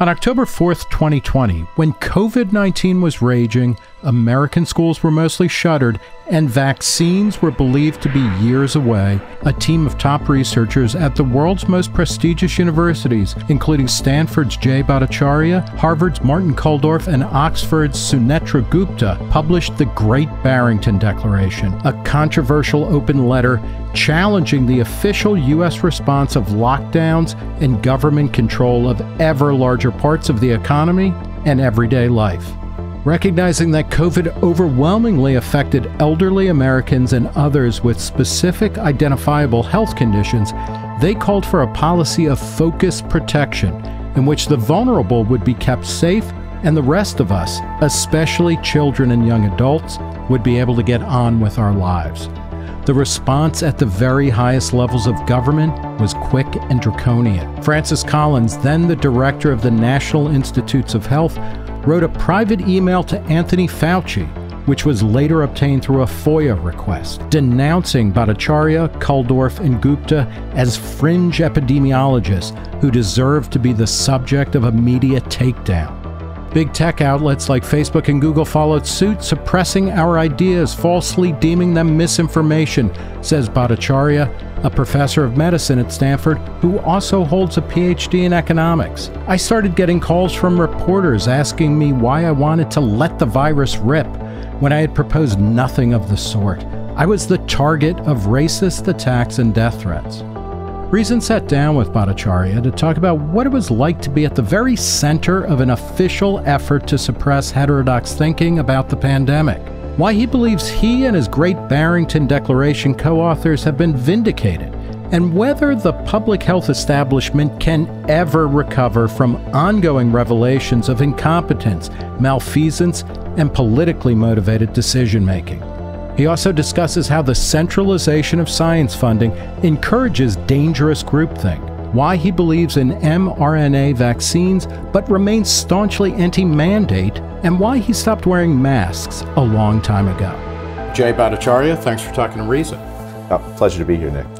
On October 4th, 2020, when COVID-19 was raging, American schools were mostly shuttered, and vaccines were believed to be years away, a team of top researchers at the world's most prestigious universities, including Stanford's Bhattacharya, Harvard's Martin Kulldorff, and Oxford's Sunetra Gupta, published the Great Barrington Declaration, a controversial open letter challenging the official U.S. response of lockdowns and government control of ever larger parts of the economy and everyday life. Recognizing that COVID overwhelmingly affected elderly Americans and others with specific identifiable health conditions, they called for a policy of focused protection in which the vulnerable would be kept safe and the rest of us, especially children and young adults, would be able to get on with our lives. The response at the very highest levels of government was quick and draconian. Francis Collins, then the director of the National Institutes of Health, wrote a private email to Anthony Fauci, which was later obtained through a FOIA request, denouncing Bhattacharya, Kulldorff, and Gupta as fringe epidemiologists who deserve to be the subject of a media takedown. Big tech outlets like Facebook and Google followed suit, suppressing our ideas, falsely deeming them misinformation, says Bhattacharya, a professor of medicine at Stanford who also holds a PhD in economics. I started getting calls from reporters asking me why I wanted to let the virus rip when I had proposed nothing of the sort. I was the target of racist attacks and death threats. Reason sat down with Bhattacharya to talk about what it was like to be at the very center of an official effort to suppress heterodox thinking about the pandemic, why he believes he and his Great Barrington Declaration co-authors have been vindicated, and whether the public health establishment can ever recover from ongoing revelations of incompetence, malfeasance, and politically motivated decision-making. He also discusses how the centralization of science funding encourages dangerous groupthink, why he believes in mRNA vaccines but remains staunchly anti-mandate, and why he stopped wearing masks a long time ago. Bhattacharya, thanks for talking to Reason. Pleasure to be here, Nick.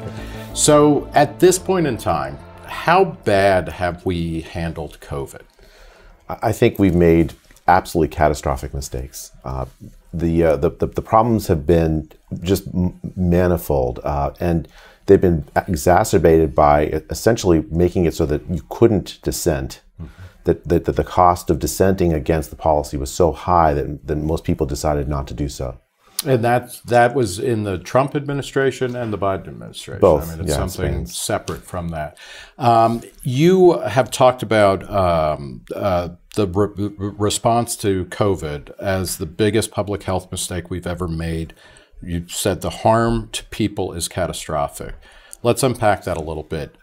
So at this point in time, how bad have we handled COVID? I think we've made absolutely catastrophic mistakes. The problems have been just manifold, and they've been exacerbated by essentially making it so that you couldn't dissent. That the cost of dissenting against the policy was so high that most people decided not to do so. And that was in the Trump administration and the Biden administration. Both. I mean, it's something separate from that. You have talked about the response to COVID as the biggest public health mistake we've ever made. You said the harm to people is catastrophic. Let's unpack that a little bit.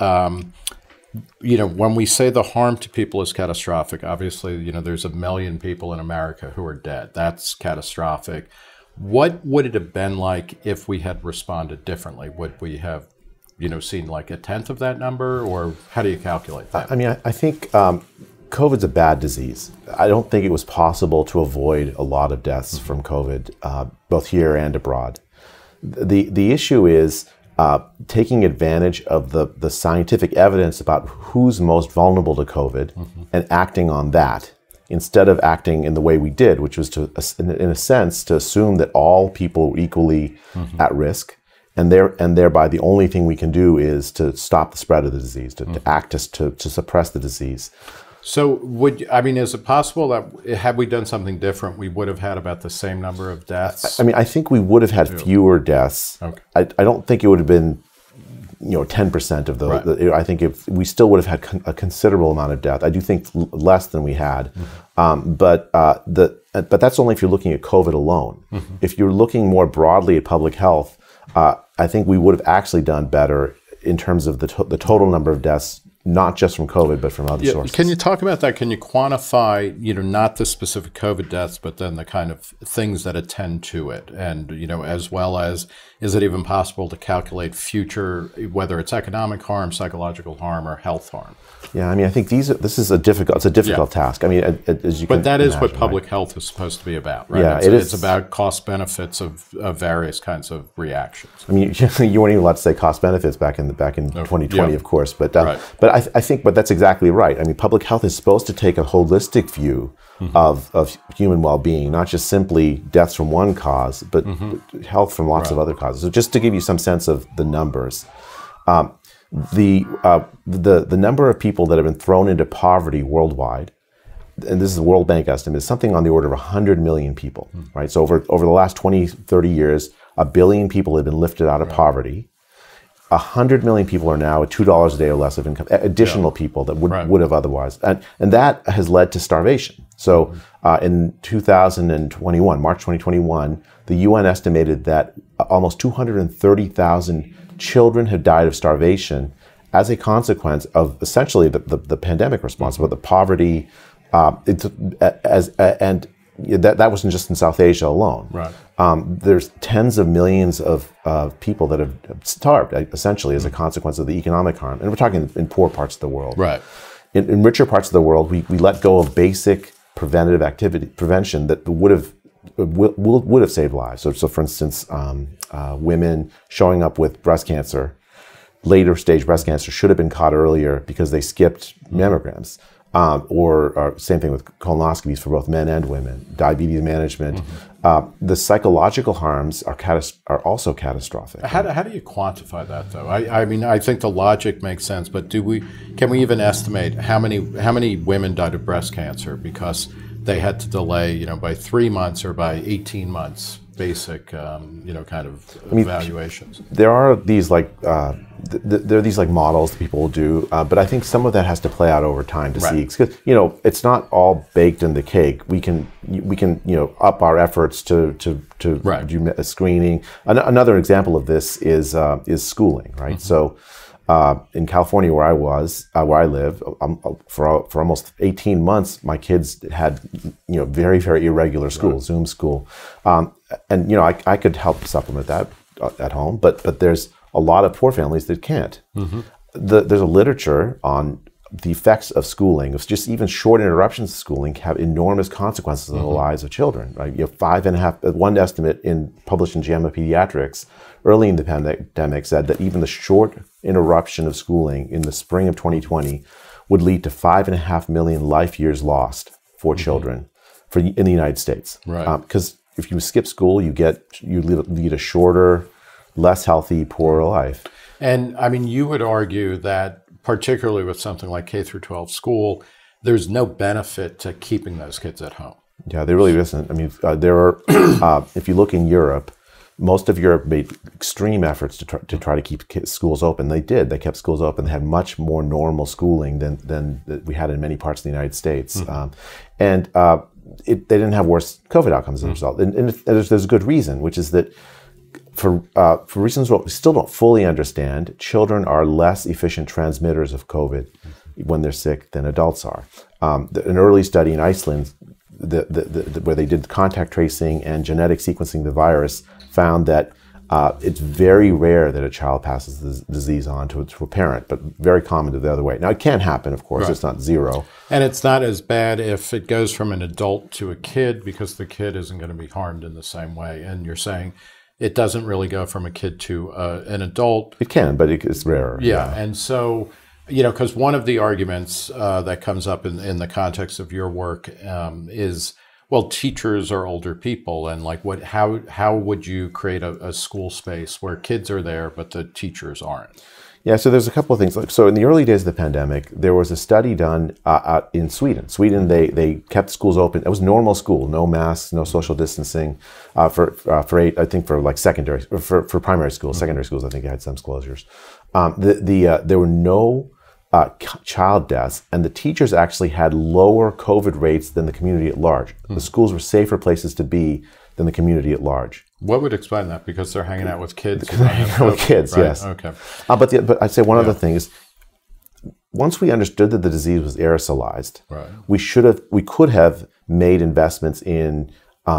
When we say the harm to people is catastrophic, obviously, there's 1 million people in America who are dead. That's catastrophic. What would it have been like if we had responded differently? Would we have, seen like 1/10 of that number, or how do you calculate that? I mean, I think COVID's a bad disease. I don't think it was possible to avoid a lot of deaths from COVID, both here and abroad. The issue is taking advantage of the scientific evidence about who's most vulnerable to COVID and acting on that, instead of acting in the way we did, which was to, in a sense, to assume that all people were equally at risk, and thereby the only thing we can do is to stop the spread of the disease, to act to suppress the disease. So is it possible that had we done something different, we would have had about the same number of deaths? I mean, I think we would have had fewer deaths. Okay. I don't think it would have been 10% of those. Right. I think if we still would have had a considerable amount of death. I do think less than we had, but that's only if you're looking at COVID alone. If you're looking more broadly at public health, I think we would have actually done better in terms of the total number of deaths, not just from COVID, but from other sources. Can you talk about that? Can you quantify, not the specific COVID deaths, but then the kind of things that attend to it? And, as well as, is it even possible to calculate future, whether it's economic harm, psychological harm, or health harm? Yeah, I mean, I think this is a difficult task. I mean, as you can But that is imagine, what public health is supposed to be about, right? Yeah, It's about cost benefits of various kinds of reactions. I mean, you weren't even allowed to say cost benefits back in 2020, of course. But I think, but that's exactly right. I mean, public health is supposed to take a holistic view of human well-being, not just simply deaths from one cause, but health from lots of other causes. So just to give you some sense of the numbers, the number of people that have been thrown into poverty worldwide, and this is the World Bank estimate, is something on the order of 100 million people, right? So over the last 20, 30 years, 1 billion people have been lifted out of poverty. 100 million people are now at $2 a day or less of income, additional people that would have otherwise. And that has led to starvation. So in 2021, March 2021, the UN estimated that almost 230,000 children have died of starvation as a consequence of essentially the pandemic response, but the poverty, that wasn't just in South Asia alone. Right. There's tens of millions of people that have starved, essentially, as a consequence of the economic harm. And we're talking in poor parts of the world. Right. In richer parts of the world, we let go of basic preventative prevention that would have saved lives. So for instance, women showing up with breast cancer, later stage breast cancer, should have been caught earlier because they skipped mammograms. Or same thing with colonoscopies for both men and women, diabetes management. The psychological harms are also catastrophic. How do you quantify that, though? I mean, I think the logic makes sense, but can we even estimate how many women died of breast cancer because they had to delay, by 3 months or by 18 months? Basic, kind of evaluations. There are these there are these models that people will do, but I think some of that has to play out over time to see. Because it's not all baked in the cake. We can up our efforts to do a screening. Another example of this is schooling, right? So. In California, where I live, for almost 18 months, my kids had, very, very irregular school, Zoom school, and I could help supplement that at home, but there's a lot of poor families that can't. There's a literature on the effects of schooling, of just even short interruptions to schooling, have enormous consequences on the lives of children. Right? 5.5. One estimate published in JAMA Pediatrics early in the pandemic said that even the short interruption of schooling in the spring of 2020 would lead to 5.5 million life years lost for children in the United States. Right. Because if you skip school, you lead a shorter, less healthy, poorer life. And I mean, you would argue that particularly with something like K through 12 school, there's no benefit to keeping those kids at home. Yeah, there really isn't. I mean, there are. If you look in Europe, most of Europe made extreme efforts to try to keep schools open. They did. They kept schools open. They had much more normal schooling than we had in many parts of the United States, and they didn't have worse COVID outcomes as a result. And there's a good reason, which is that. For reasons we still don't fully understand, children are less efficient transmitters of COVID when they're sick than adults are. An early study in Iceland, where they did contact tracing and genetic sequencing of the virus, found that it's very rare that a child passes the disease on to a parent, but very common the other way. Now, it can happen, of course. Right. It's not zero. And it's not as bad if it goes from an adult to a kid, because the kid isn't going to be harmed in the same way. And you're saying it doesn't really go from a kid to an adult. It can, but it's rarer. Yeah. And so, because one of the arguments that comes up in the context of your work is, well, teachers are older people, and how would you create a school space where kids are there but the teachers aren't? Yeah, so there's a couple of things. So in the early days of the pandemic, there was a study done out in Sweden. Sweden, they kept schools open. It was normal school, no masks, no social distancing for secondary, for primary schools. Secondary schools, I think, had some closures. There were no child deaths, and the teachers actually had lower COVID rates than the community at large. The schools were safer places to be than the community at large. What would explain that? Because they're hanging out with kids. With kids, right? Yes. Okay. But I'd say one other thing is, once we understood that the disease was aerosolized, right, we could have made investments in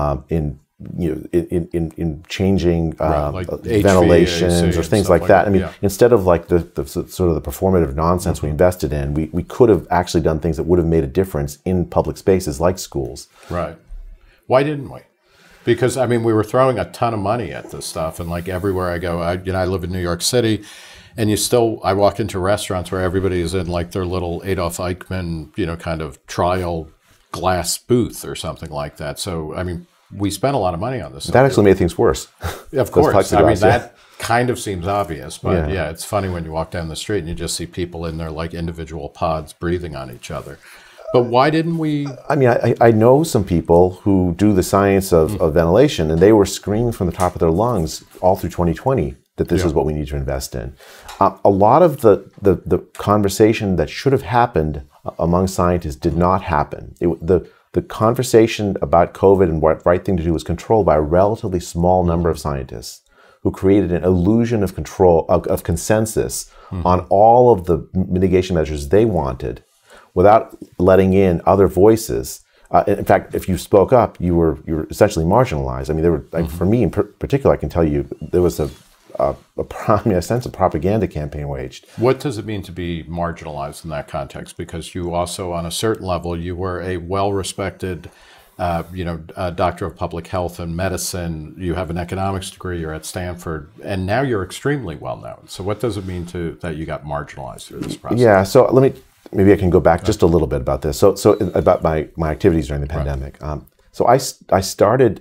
changing like ventilations or things like that. I mean, instead of the sort of the performative nonsense we invested in, we could have actually done things that would have made a difference in public spaces like schools. Right. Why didn't we? Because, I mean, we were throwing a ton of money at this stuff, and everywhere I go, I live in New York City, And you still, I walk into restaurants where everybody is in like their little Adolf Eichmann, kind of trial glass booth or something like that. So, I mean, we spent a lot of money on this. That actually made things worse. Of course. I mean, that kind of seems obvious, but yeah, it's funny when you walk down the street and you just see people in their like individual pods breathing on each other. But why didn't we? I mean, I know some people who do the science of ventilation, and they were screaming from the top of their lungs all through 2020 that this is what we need to invest in. A lot of the conversation that should have happened among scientists did not happen. The conversation about COVID and what right thing to do was controlled by a relatively small number of scientists who created an illusion of control, of consensus on all of the mitigation measures they wanted, without letting in other voices. In fact, if you spoke up, you were essentially marginalized. I mean, there were like, for me in particular, I can tell you there was a sense of propaganda campaign waged. What does it mean to be marginalized in that context? Because you also, on a certain level, you were a well-respected, doctor of public health and medicine. You have an economics degree. You're at Stanford, and now you're extremely well known. So, what does it mean that you got marginalized through this process? Yeah. So maybe I can go back just a little bit about this. So about my activities during the pandemic. So I started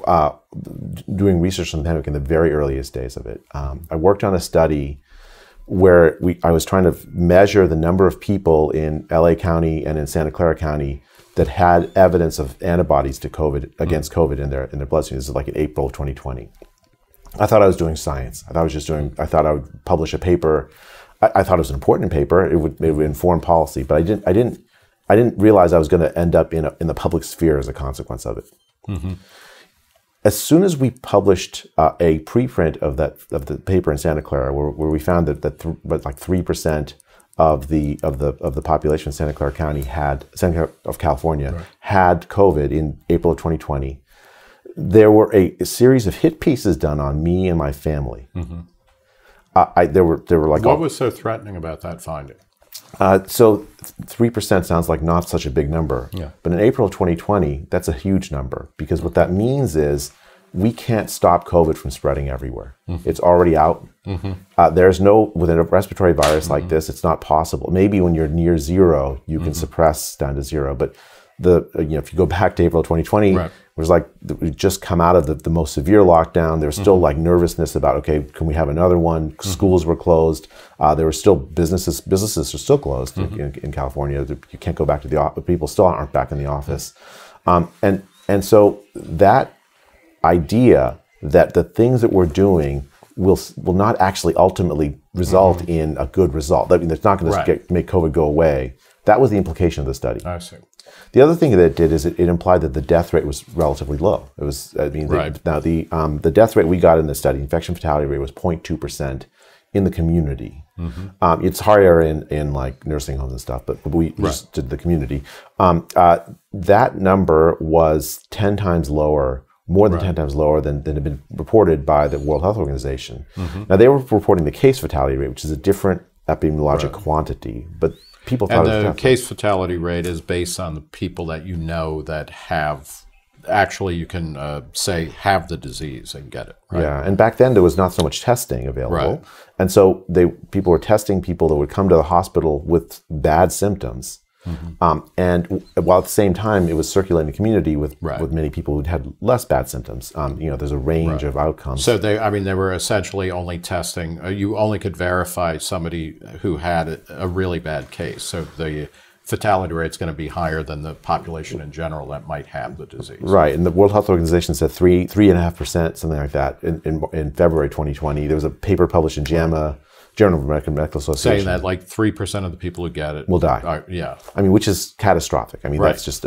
doing research on the pandemic in the very earliest days of it. I worked on a study where I was trying to measure the number of people in LA County and in Santa Clara County that had evidence of antibodies to COVID, against COVID in their bloodstream. This is like in April of 2020. I thought I was doing science. I thought I would publish a paper. I thought it was an important paper. It would inform policy, but I didn't realize I was going to end up in the public sphere as a consequence of it. Mm-hmm. As soon as we published a preprint of the paper in Santa Clara, where we found that like 3% of the population in Santa Clara County of California had COVID in April of 2020, there were a series of hit pieces done on me and my family. Mm-hmm. There were like, what was so threatening about that finding? So 3% sounds like not such a big number, but in April of 2020, that's a huge number, because what that means is we can't stop COVID from spreading everywhere. Mm-hmm. It's already out. Mm-hmm. With a respiratory virus like this, it's not possible. Maybe when you're near zero, you can suppress down to zero, but if you go back to April 2020, it was like we just come out of the most severe lockdown. There was still like nervousness about, okay, can we have another one? Schools were closed. There were still businesses are still closed in California. You can't go back to the office. People still aren't back in the office. And so that idea that the things that we're doing will not actually ultimately result in a good result. I mean, it's not going to make COVID go away. That was the implication of the study. I see. The other thing that it did is it implied that the death rate was relatively low. It was, the death rate we got in the study, infection fatality rate, was 0.2% in the community. Mm-hmm. It's higher in like nursing homes and stuff, but we just did the community. That number was 10 times lower, more than 10 times lower than had been reported by the World Health Organization. Mm-hmm. Now, they were reporting the case fatality rate, which is a different epidemiologic quantity, but people thought and the case fatality rate is based on the people that you know that have, actually you can have the disease and get it. Right? Yeah, and back then there was not so much testing available. And so people were testing people that would come to the hospital with bad symptoms. Mm-hmm. And while at the same time it was circulating in the community with many people who'd had less bad symptoms. There's a range of outcomes. So they were essentially only testing. You only could verify somebody who had a really bad case. So the fatality rate's going to be higher than the population in general that might have the disease. Right, and the World Health Organization said 3.5%, something like that, in February 2020. There was a paper published in JAMA, Journal of American Medical Association, saying that like 3% of the people who get it will die. I mean, which is catastrophic. I mean, that's just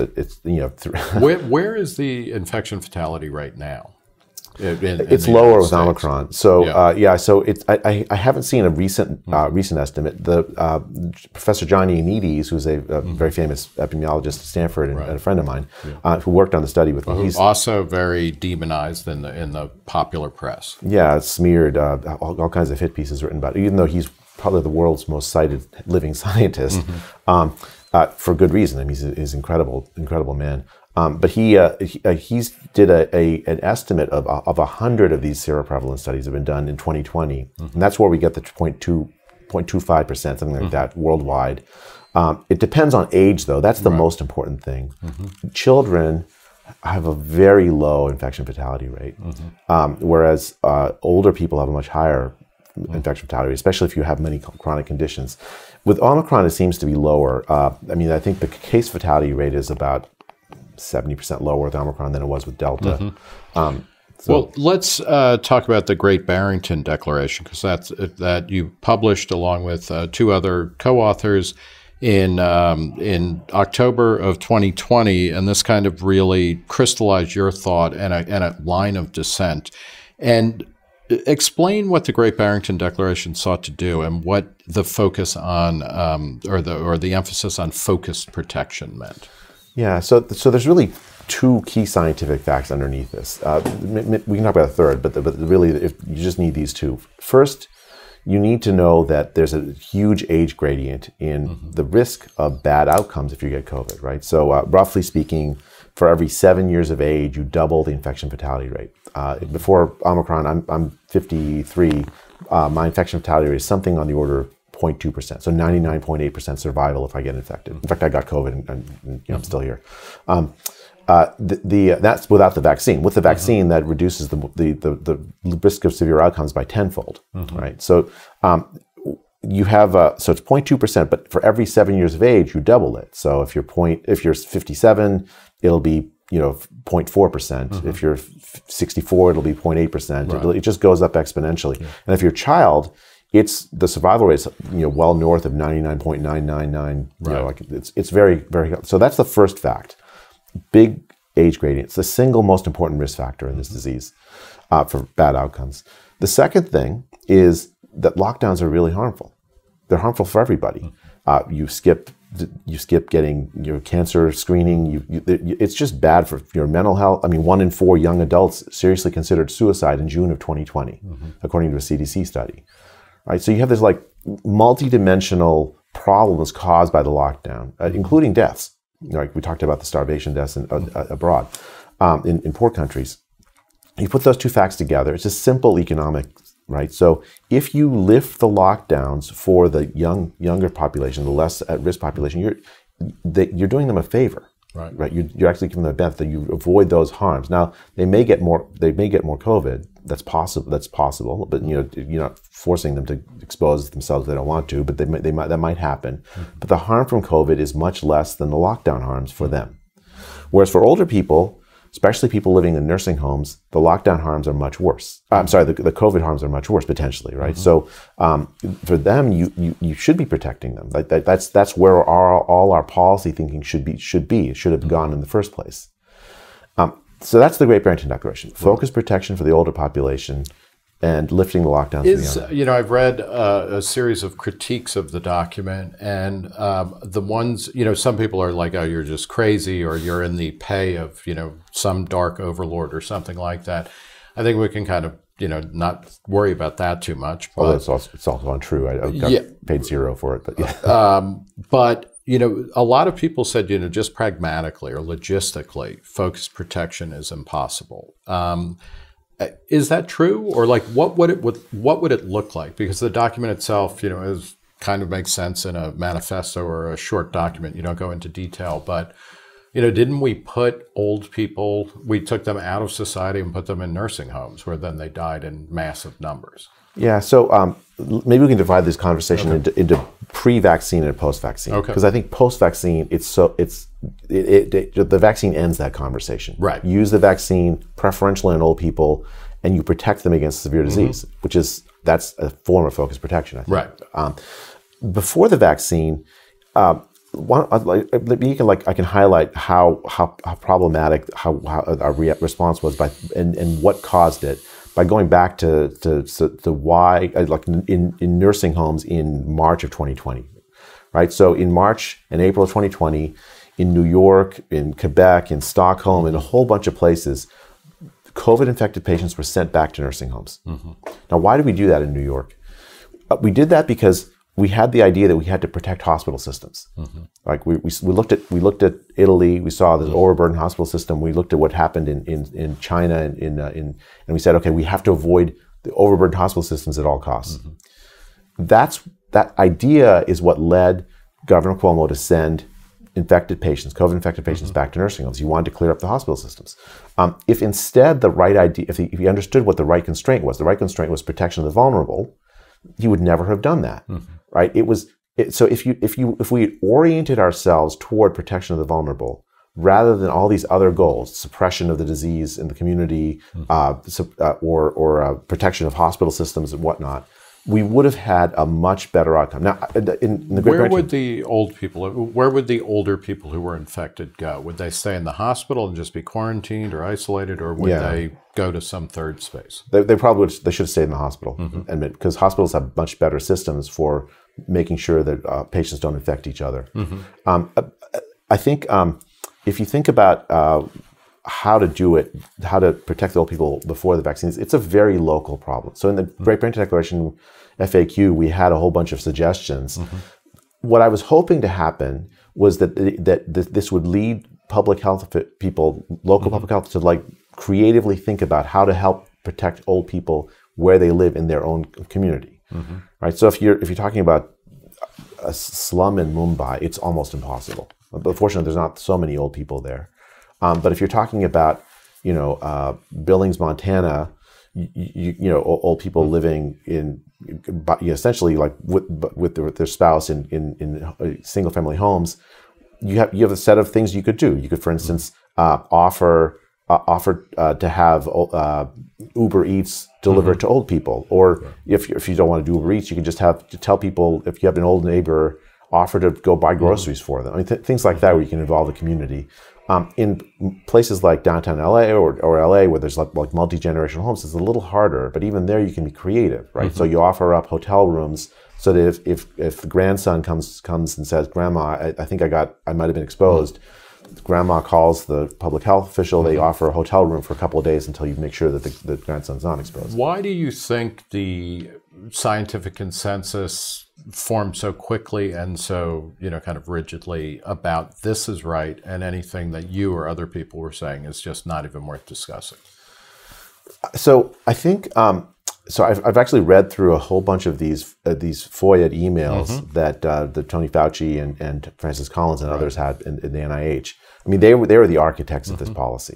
Where is the infection fatality rate now? It's lower with Omicron. So so I haven't seen a recent estimate. Professor John Ioannidis, who's a very famous epidemiologist at Stanford and a friend of mine, who worked on the study with me. He's also very demonized in the popular press. Yeah, it's smeared. All kinds of hit pieces written about it, even though he's probably the world's most cited living scientist. for good reason. I mean, he's incredible man. But he's did an estimate of 100 of these seroprevalence studies have been done in 2020, and that's where we get the 0.25%, something like that, worldwide. It depends on age, though. That's the most important thing. Children have a very low infection fatality rate, whereas older people have a much higher infection fatality rate, especially if you have many chronic conditions. With Omicron, it seems to be lower. I mean, I think the case fatality rate is about 70% lower with Omicron than it was with Delta. Well, let's talk about the Great Barrington Declaration, because that you published along with two other co-authors in October of 2020, and this kind of really crystallized your thought and a line of dissent. And explain what the Great Barrington Declaration sought to do and what the focus on, or the emphasis on focused protection meant. Yeah, so there's really two key scientific facts underneath this. We can talk about a third, but really, if you just need these two. First, you need to know that there's a huge age gradient in the risk of bad outcomes if you get COVID, right? So roughly speaking, for every 7 years of age, you double the infection fatality rate. Before Omicron, I'm 53. My infection fatality rate is something on the order of 0.2%, so 99.8% survival if I get infected. In fact, I got COVID and I'm still here. That's without the vaccine. With the vaccine, that reduces the risk of severe outcomes by tenfold, right? So you have so it's 0.2%, but for every 7 years of age, you double it. So if you're 57, it'll be 0.4%. If you're 64, it'll be 0.8%. Right. It just goes up exponentially. Yeah. And if you're a child, the survival rate is well north of 99.999. Right. It's very, very. So that's the first fact. Big age gradient. It's the single most important risk factor in this disease for bad outcomes. The second thing is that lockdowns are really harmful. They're harmful for everybody. You skip getting your cancer screening. It's just bad for your mental health. I mean, 1 in 4 young adults seriously considered suicide in June of 2020, according to a CDC study. Right, so you have this like multi-dimensional problems caused by the lockdown, including deaths. Like we talked about the starvation deaths abroad, in poor countries. You put those two facts together, it's just simple economics, right? So if you lift the lockdowns for the younger population, the less at-risk population, you're doing them a favor, right? You're actually giving them a benefit. You avoid those harms. Now they may get more COVID. That's possible, but you're not forcing them to expose themselves if they don't want to. But that might happen. But the harm from COVID is much less than the lockdown harms for them. Whereas for older people, especially people living in nursing homes, the lockdown harms are much worse. I'm sorry, the COVID harms are much worse potentially, right? So for them, you should be protecting them. That's where all our policy thinking should be. It should have gone in the first place. So that's the Great Barrington Declaration. Focused protection for the older population and lifting the lockdowns. I've read a series of critiques of the document, and the ones, some people are like, oh, you're just crazy, or you're in the pay of, some dark overlord or something like that. I think we can kind of, not worry about that too much. But, it's also untrue. I got paid zero for it, but yeah. But a lot of people said, just pragmatically or logistically, focused protection is impossible. Is that true, or like what would it look like? Because the document itself, is kind of makes sense in a manifesto or a short document. You don't go into detail, but didn't we put old people? We took them out of society and put them in nursing homes, where then they died in massive numbers. Yeah, so maybe we can divide this conversation into pre-vaccine and post-vaccine. Because I think post-vaccine, the vaccine ends that conversation. Right. You use the vaccine preferentially on old people, and you protect them against severe disease, that's a form of focused protection, I think. Right. Before the vaccine, I can highlight how problematic how our response was and what caused it. By going back to why, like in nursing homes in March of 2020, right? So in March and April of 2020, in New York, in Quebec, in Stockholm, in a whole bunch of places, COVID-infected patients were sent back to nursing homes. Now, why did we do that in New York? We did that because we had the idea that we had to protect hospital systems. Like we looked at Italy. We saw the overburdened hospital system. We looked at what happened in China, and we said, okay, we have to avoid the overburdened hospital systems at all costs. That idea is what led Governor Cuomo to send infected patients, COVID-infected patients, back to nursing homes. He wanted to clear up the hospital systems. If instead the right idea, if he understood what the right constraint was protection of the vulnerable, he would never have done that, right? So if we oriented ourselves toward protection of the vulnerable, rather than all these other goals, suppression of the disease in the community, or protection of hospital systems and whatnot, we would have had a much better outcome. Now, in the Great Where would the older people who were infected go? Would they stay in the hospital and just be quarantined or isolated, or would they go to some third space? They probably would, they should have stayed in the hospital, because hospitals have much better systems for making sure that patients don't infect each other. I think if you think about how to do it, how to protect the old people before the vaccines, it's a very local problem. So in the Great Barrington Declaration FAQ, we had a whole bunch of suggestions. What I was hoping to happen was that this would lead public health people, local public health, to like creatively think about how to help protect old people where they live in their own community, right? So if you're talking about a slum in Mumbai, it's almost impossible. But fortunately, there's not so many old people there. But if you're talking about, Billings, Montana, old people living in, essentially like with their spouse in single-family homes, you have a set of things you could do. You could, for instance, offer to have Uber Eats delivered to old people, or if you don't want to do Uber Eats, you can just tell people, if you have an old neighbor, offer to go buy groceries for them. I mean, things like that, where you can involve the community. In places like downtown LA or LA, where there's like multi-generational homes, it's a little harder, but even there you can be creative, right? So you offer up hotel rooms so that if the grandson comes and says, "Grandma, I think I might have been exposed," grandma calls the public health official, they offer a hotel room for a couple of days until you make sure that the grandson's not exposed. Why do you think the scientific consensus formed so quickly and so, kind of rigidly about this is right, and anything that you or other people were saying is just not even worth discussing? So I think, I've actually read through a whole bunch of these FOIA emails that Tony Fauci and Francis Collins and others had in the NIH. I mean, they were the architects of this policy.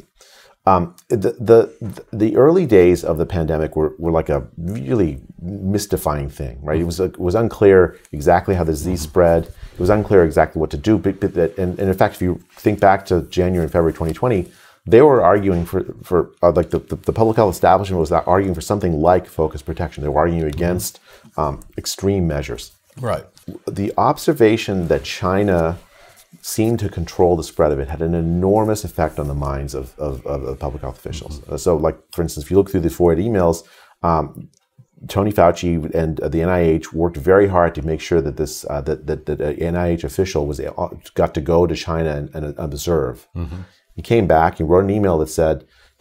The early days of the pandemic were like a really mystifying thing, right? It was unclear exactly how the disease spread. It was unclear exactly what to do. And in fact, if you think back to January and February 2020, they were arguing for like the public health establishment was arguing for something like focused protection. They were arguing against extreme measures. Right. The observation that China seemed to control the spread of it had an enormous effect on the minds of public health officials. So, like, for instance, if you look through the FOIA emails, Tony Fauci and the NIH worked very hard to make sure that this that an NIH official got to go to China and observe. He came back. He wrote an email that said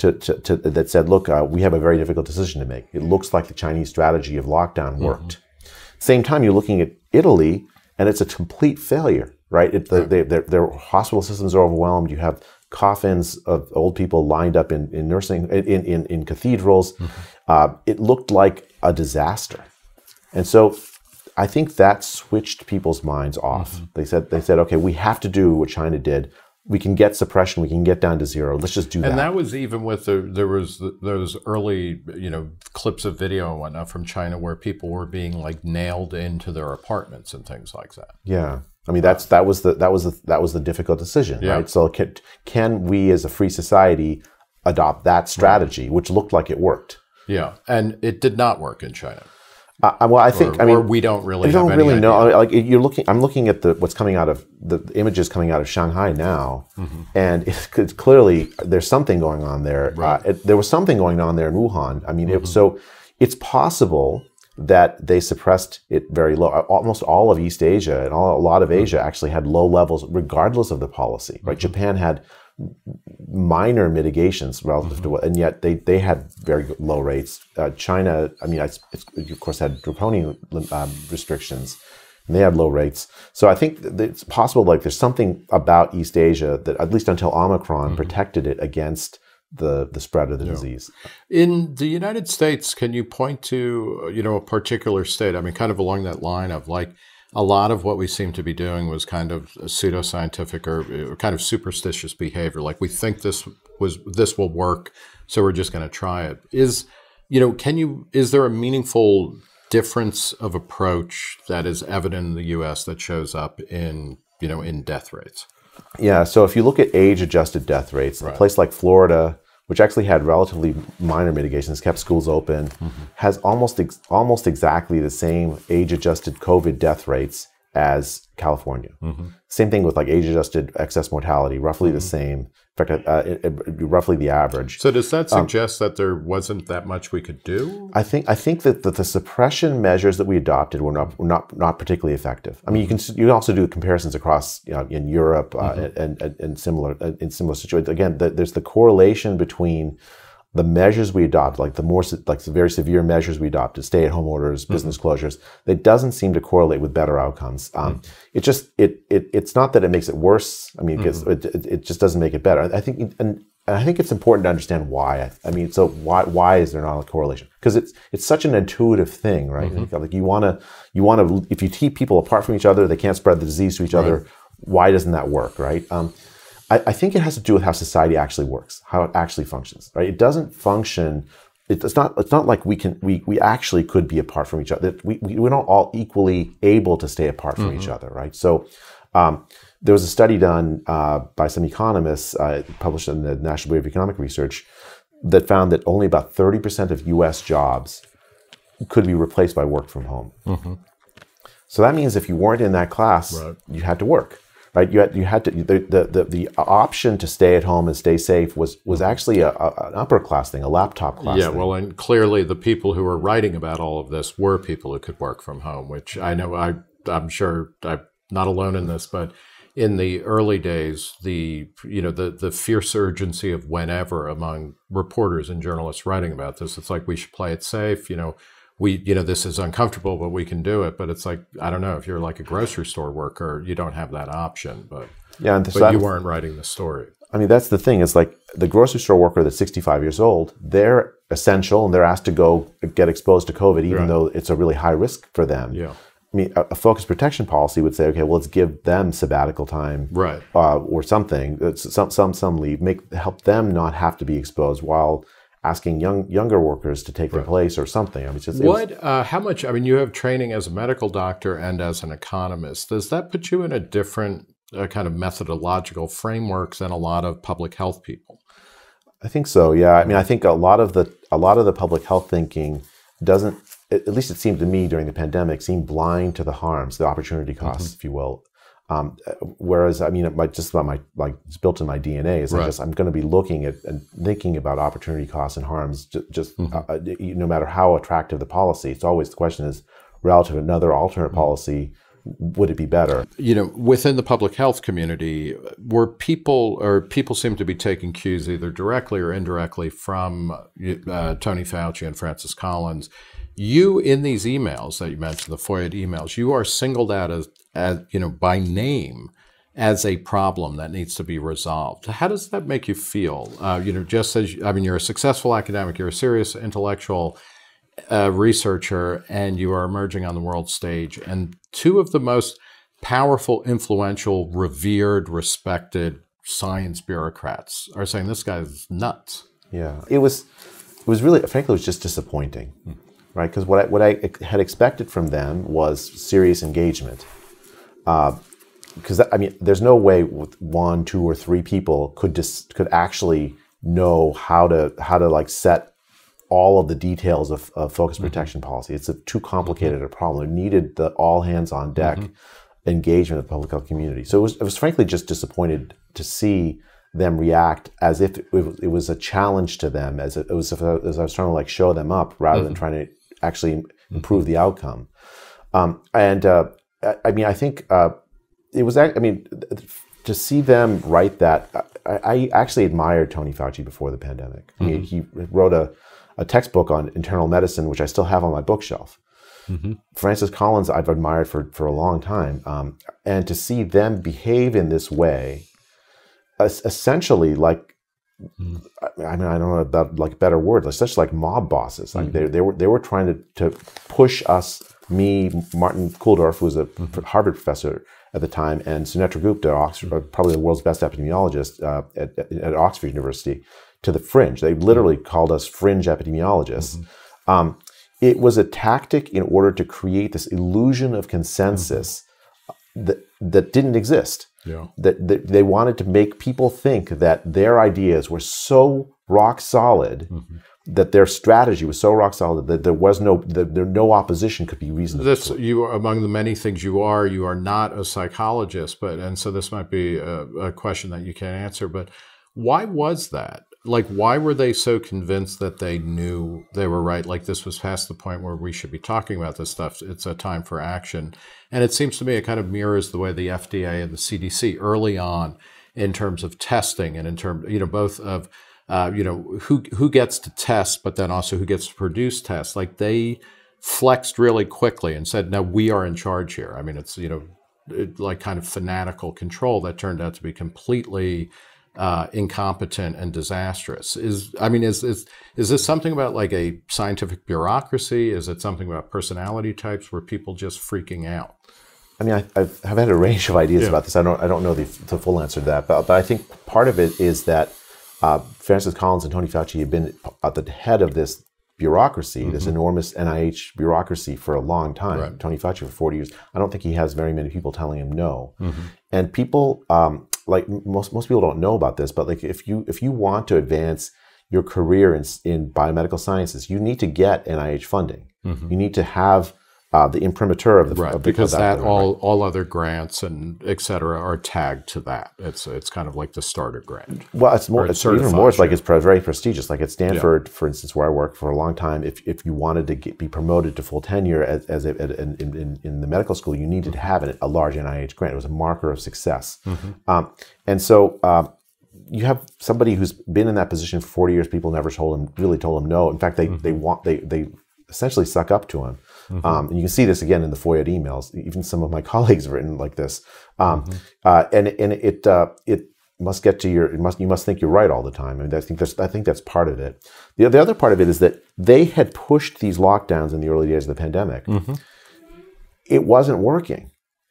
look, we have a very difficult decision to make. It looks like the Chinese strategy of lockdown worked. Same time, you're looking at Italy, and it's a complete failure. Right, their hospital systems are overwhelmed. You have coffins of old people lined up in nursing in cathedrals. It looked like a disaster, and so I think that switched people's minds off. They said, okay, we have to do what China did. We can get suppression. We can get down to zero. Let's just do that. And that was even with those early, clips of video and whatnot from China where people were being like nailed into their apartments and things like that. Yeah. I mean, that was the difficult decision, right? So can we as a free society adopt that strategy, which looked like it worked? Yeah, and it did not work in China. Well, I think or we don't really. We don't have really any know. idea. Like I'm looking at what's coming out of the images coming out of Shanghai now, and it's clearly there's something going on there. Right. There was something going on there in Wuhan. I mean, so it's possible that they suppressed it very low. Almost all of East Asia and a lot of Asia actually had low levels, regardless of the policy. Right? Japan had minor mitigations relative to what, and yet they had very low rates. China, I mean, of course, had draconian restrictions. and they had low rates. So I think that it's possible, like there's something about East Asia that, at least until Omicron, protected it against the spread of the disease. In the United States, can you point to, a particular state? I mean, kind of along that line of like, a lot of what we seem to be doing was kind of pseudoscientific or kind of superstitious behavior. Like we think this will work, so we're just going to try it. Is there a meaningful difference of approach that is evident in the U.S. that shows up in death rates? Yeah. So if you look at age-adjusted death rates, a place like Florida, which actually had relatively minor mitigations, kept schools open, has almost exactly the same age-adjusted COVID death rates as California. Same thing with like age-adjusted excess mortality, roughly the same. In fact, roughly the average. So does that suggest that there wasn't that much we could do? I think that the suppression measures that we adopted were not particularly effective. I mean, you can also do comparisons across in Europe and similar situations. Again, there's the correlation between the measures we adopt, like the very severe measures we adopted, stay-at-home orders, business closures, that doesn't seem to correlate with better outcomes. It's not that it makes it worse. I mean, it just doesn't make it better. I think, and I think it's important to understand why. I mean, so why is there not a correlation? Because it's such an intuitive thing, right? Like you want to, if you keep people apart from each other, they can't spread the disease to each other. Why doesn't that work, right? I think it has to do with how society actually works, how it actually functions, right? It doesn't function. It's not like we actually could be apart from each other. We're not all equally able to stay apart from each other, right? So there was a study done by some economists published in the National Bureau of Economic Research that found that only about 30% of U.S. jobs could be replaced by work from home. So that means if you weren't in that class, you had to work. Right, you had to the option to stay at home and stay safe was actually an upper class thing, a laptop class. Yeah, thing. well, and clearly the people who were writing about all of this were people who could work from home, which I know I'm sure I'm not alone in this, but in the early days, the fierce urgency of whenever among reporters and journalists writing about this, it's like we should play it safe, this is uncomfortable, but we can do it. But it's like, I don't know, if you're like a grocery store worker, you don't have that option. But you weren't writing the story. I mean, that's the thing. It's like the grocery store worker that's 65 years old, they're essential and they're asked to go get exposed to COVID, even though it's a really high risk for them. Yeah. I mean, a focused protection policy would say, okay, well, let's give them sabbatical time, or something, some leave, help them not have to be exposed while asking younger workers to take their place or something. I mean, how much? I mean, you have training as a medical doctor and as an economist. Does that put you in a different kind of methodological framework than a lot of public health people? I think so. Yeah. I mean, I think a lot of the public health thinking doesn't, at least it seemed to me during the pandemic, seem blind to the harms, the opportunity costs, if you will. Whereas, I mean, it's built in my DNA is I'm going to be looking at and thinking about opportunity costs and harms. No matter how attractive the policy, it's always the question is relative to another alternate policy. Would it be better? Within the public health community, people seem to be taking cues either directly or indirectly from Tony Fauci and Francis Collins. You, in these emails that you mentioned, the FOIA emails, you are singled out as by name as a problem that needs to be resolved. How does that make you feel? Just as, you're a successful academic, you're a serious intellectual researcher, and you are emerging on the world stage. And two of the most powerful, influential, revered, respected science bureaucrats are saying this guy's nuts. Yeah, it was really, frankly, it was just disappointing. Right, because what I had expected from them was serious engagement. Because there's no way with 1, 2, or 3 people could actually know how to like set all of the details of focused protection policy. It's too complicated a problem. It needed the all hands on deck engagement of the public health community. So it was frankly just disappointed to see them react as if it was a challenge to them, as I was trying to like show them up rather than trying to actually improve the outcome. I think it was, to see them write that, I actually admired Tony Fauci before the pandemic. I mean, he wrote a textbook on internal medicine, which I still have on my bookshelf. Francis Collins I've admired for a long time, and to see them behave in this way, essentially like, I mean, I don't know about like a better word, essentially like mob bosses. Like they were trying to push us, me, Martin Kulldorff, who was a Harvard professor at the time, and Sunetra Gupta, probably the world's best epidemiologist at Oxford University, to the fringe. They literally called us fringe epidemiologists. It was a tactic in order to create this illusion of consensus that didn't exist. Yeah. That they wanted to make people think that their ideas were so rock solid, that their strategy was so rock solid that there was no opposition could be reasonable. You are, among the many things you are not a psychologist, and so this might be a question that you can't answer, but why was that? Like, why were they so convinced that they knew they were right? Like, this was past the point where we should be talking about this stuff. It's a time for action. And it seems to me it kind of mirrors the way the FDA and the CDC early on, in terms of testing and in terms, both of, who gets to test, but then also who gets to produce tests. Like, they flexed really quickly and said, no, we are in charge here. I mean, it's, like kind of fanatical control that turned out to be completely incompetent and disastrous. Is this something about like a scientific bureaucracy? Is it something about personality types? Were people just freaking out? I mean, I've had a range of ideas about this. I don't know the full answer to that, but I think part of it is that Francis Collins and Tony Fauci have been at the head of this bureaucracy, this enormous NIH bureaucracy for a long time. Right. Tony Fauci for 40 years. I don't think he has very many people telling him no. And people, like most people don't know about this, but like if you want to advance your career in biomedical sciences, you need to get NIH funding. You need to have the imprimatur of the because that all other grants and et cetera are tagged to that. It's kind of like the starter grant. Well, it's more. It's even more. It's like it's very prestigious. Like at Stanford, for instance, where I worked for a long time, if you wanted to be promoted to full tenure in the medical school, you needed to have a large NIH grant. It was a marker of success. And so you have somebody who's been in that position for 40 years. People never really told him no. In fact, they essentially suck up to him. And you can see this again in the FOIA emails. Even some of my colleagues have written like this, and it must get to you must think you're right all the time. I mean, I think that's part of it. The other part of it is that they had pushed these lockdowns in the early days of the pandemic. It wasn't working,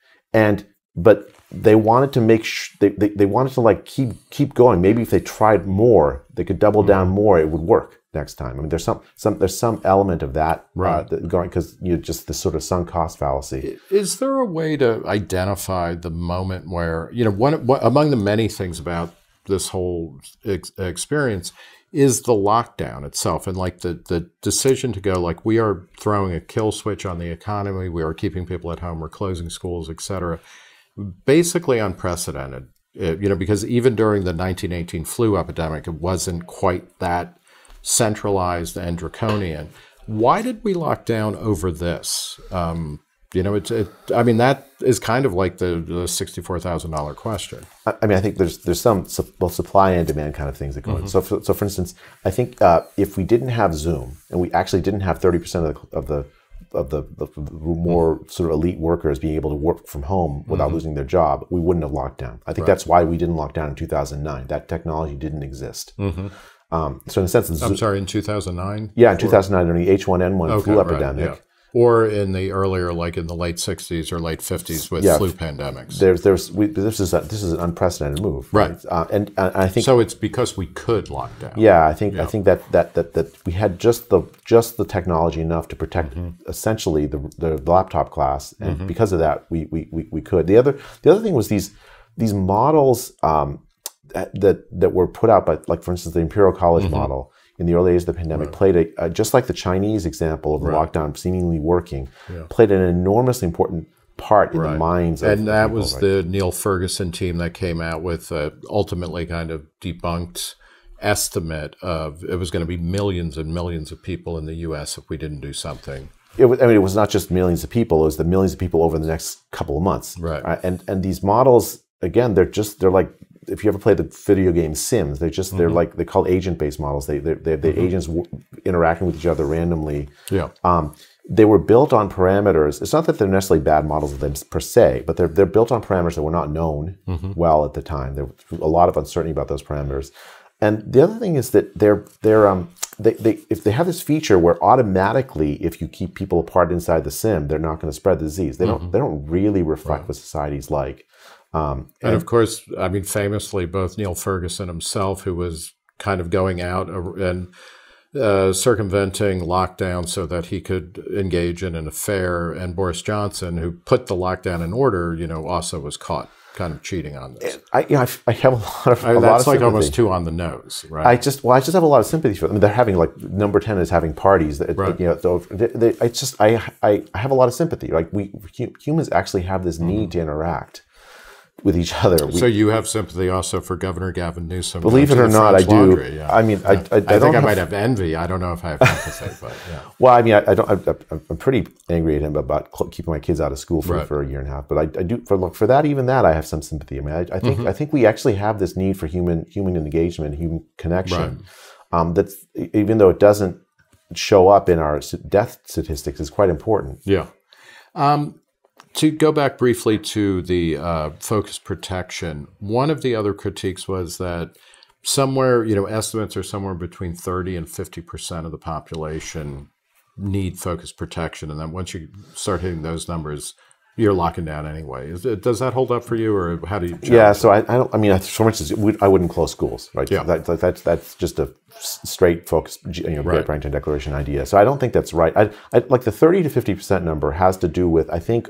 but they wanted to make they wanted to like keep going. Maybe if they tried more, they could double down more. It would work next time. I mean, there's some element of that going, because just this sort of sunk cost fallacy. Is there a way to identify the moment where one among the many things about this whole experience is the lockdown itself, and like the decision to go like, we are throwing a kill switch on the economy, we are keeping people at home, we're closing schools, etc. Basically unprecedented, because even during the 1918 flu epidemic, it wasn't quite that centralized and draconian. Why did we lock down over this? I mean, that is kind of like the $64,000 question. I mean, I think there's some both supply and demand kind of things that go in. So for instance, I think if we didn't have Zoom, and we actually didn't have 30% of the more sort of elite workers being able to work from home without losing their job, we wouldn't have locked down. I think that's why we didn't lock down in 2009. That technology didn't exist. So in a sense, I'm sorry, in 2009? Yeah, in 2009 during the H1N1 flu epidemic. Yeah. Or in the earlier, like in the late 60s or late 50s with flu pandemics. This is an unprecedented move, right? And I think so. It's because we could lock down. Yeah, I think that we had just the technology enough to protect essentially the laptop class, and because of that, we could. The other thing was these models that were put out by, like, for instance, the Imperial College model in the early days of the pandemic played just like the Chinese example of the lockdown seemingly working, played an enormously important part in the minds of and that people, was the Neil Ferguson team that came out with ultimately kind of debunked estimate of it was going to be millions and millions of people in the U.S. if we didn't do something. It was not just millions of people; it was the millions of people over the next couple of months. Right. And these models, again, they're like, if you ever play the video game Sims, they're called agent-based models. They're agents interacting with each other randomly. Yeah. they were built on parameters. It's not that they're necessarily bad models of them per se, but they're built on parameters that were not known well at the time. There was a lot of uncertainty about those parameters. And the other thing is that if they have this feature where automatically, if you keep people apart inside the sim, they're not going to spread the disease. They don't really reflect what society's like. And of course, I mean, famously, both Neil Ferguson himself, who was kind of going out and circumventing lockdown so that he could engage in an affair, and Boris Johnson, who put the lockdown in order, also was caught kind of cheating on this. I have a lot of that's lot of like sympathy. almost too on the nose, right? I just have a lot of sympathy for them. They're having number 10 is having parties. Right. I have a lot of sympathy. Like humans actually have this need to interact with each other. So you have sympathy also for Governor Gavin Newsom. Believe it or not, I do. Laundry, yeah. I mean, I think I have, might have envy. I don't know if I have empathy, but yeah. Well, I mean, I'm pretty angry at him about keeping my kids out of school for a year and a half. But I do for that. Even that, I have some sympathy. I mean, I think we actually have this need for human engagement, human connection. Right. That's, even though it doesn't show up in our death statistics, is quite important. Yeah. To go back briefly to the focus protection, one of the other critiques was that somewhere, estimates are somewhere between 30 and 50% of the population need focus protection. And then once you start hitting those numbers, you're locking down anyway. Does that hold up for you, or how do you? Yeah, so I don't. I mean, for instance, I wouldn't close schools, right? Yeah. That's just a straight focus, Great Barrington Declaration idea. So I don't think that's right. I like the 30 to 50% number has to do with, I think,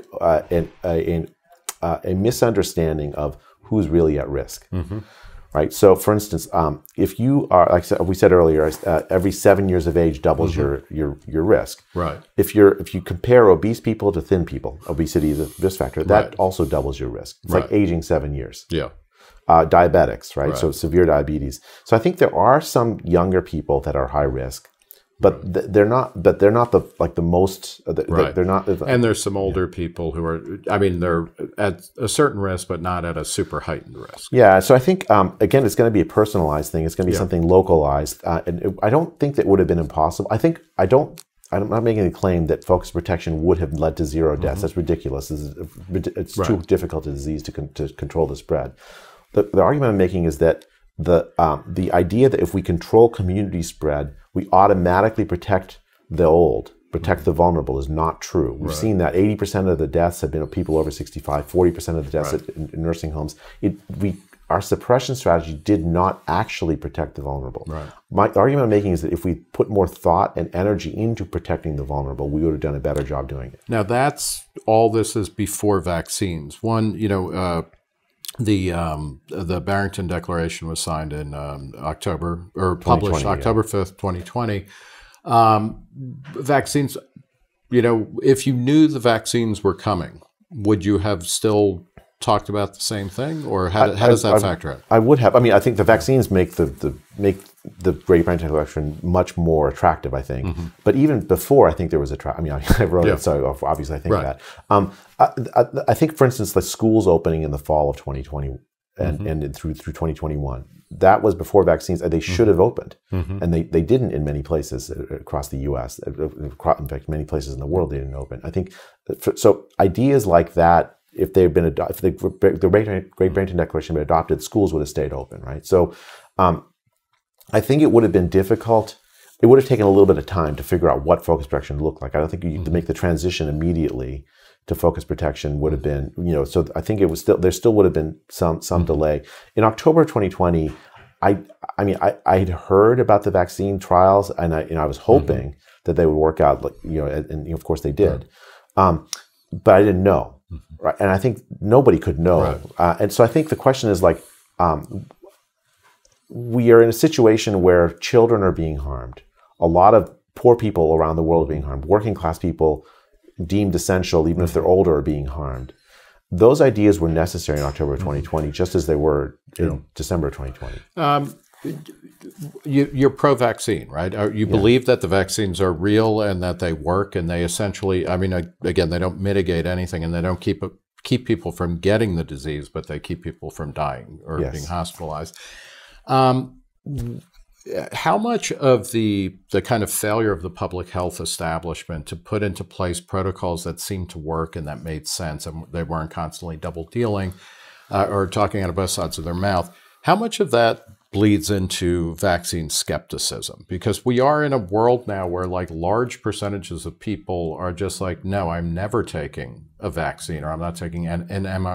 a misunderstanding of who's really at risk. Right. So, for instance, if you are, like we said earlier, every 7 years of age doubles your risk. Right. If you compare obese people to thin people, obesity is a risk factor. That also doubles your risk. It's like aging 7 years. Yeah. Diabetics, right? So severe diabetes. So I think there are some younger people that are high risk, but they're not. But they're not the most. They're not. And there's some older people who are. I mean, they're at a certain risk, but not at a super heightened risk. Yeah. So I think again, it's going to be a personalized thing. It's going to be something localized. And I don't think that would have been impossible. I'm not making a claim that focus protection would have led to zero deaths. That's ridiculous. It's too difficult a disease to control the spread. The argument I'm making is that the idea that if we control community spread, we automatically protect the old, protect the vulnerable, is not true. We've seen that 80% of the deaths have been of people over 65, 40% of the deaths in nursing homes. Our suppression strategy did not actually protect the vulnerable. The argument I'm making is that if we put more thought and energy into protecting the vulnerable, we would have done a better job doing it. Now, all this is before vaccines. One, the Barrington Declaration was signed in October, or published October 5th, 2020. Vaccines, if you knew the vaccines were coming, would you have still talked about the same thing, or how does that factor out? I would have. I mean, I think the vaccines make the Great Barrington Declaration much more attractive, I think. But even before, I think there was I mean, I wrote it, so obviously I think that. I think, for instance, the schools opening in the fall of 2020 and through 2021, that was before vaccines. They should have opened, and they didn't in many places across the U.S. In fact, many places in the world they didn't open. I think so. Ideas like that, if they've been if the Great Barrington Declaration had been adopted, schools would have stayed open, right? So I think it would have been difficult. It would have taken a little bit of time to figure out what focus protection looked like. I don't think to make the transition immediately to focus protection would have been, so I think there still would have been some delay. In October 2020, I had heard about the vaccine trials, and I was hoping that they would work out, and of course they did. But I didn't know. Right, and I think nobody could know, and so I think the question is we are in a situation where children are being harmed. A lot of poor people around the world are being harmed. Working class people deemed essential, even if they're older, are being harmed. Those ideas were necessary in October 2020, just as they were in December 2020. You're pro-vaccine, right? You believe that the vaccines are real and that they work, and they essentially, I mean, again, they don't mitigate anything, and they don't keep people from getting the disease, but they keep people from dying or being hospitalized. how much of the kind of failure of the public health establishment to put into place protocols that seemed to work and that made sense, and they weren't constantly double dealing or talking out of both sides of their mouth, how much of that bleeds into vaccine skepticism? Because we are in a world now where like large percentages of people are just like, no, I'm never taking a vaccine, or I'm not taking an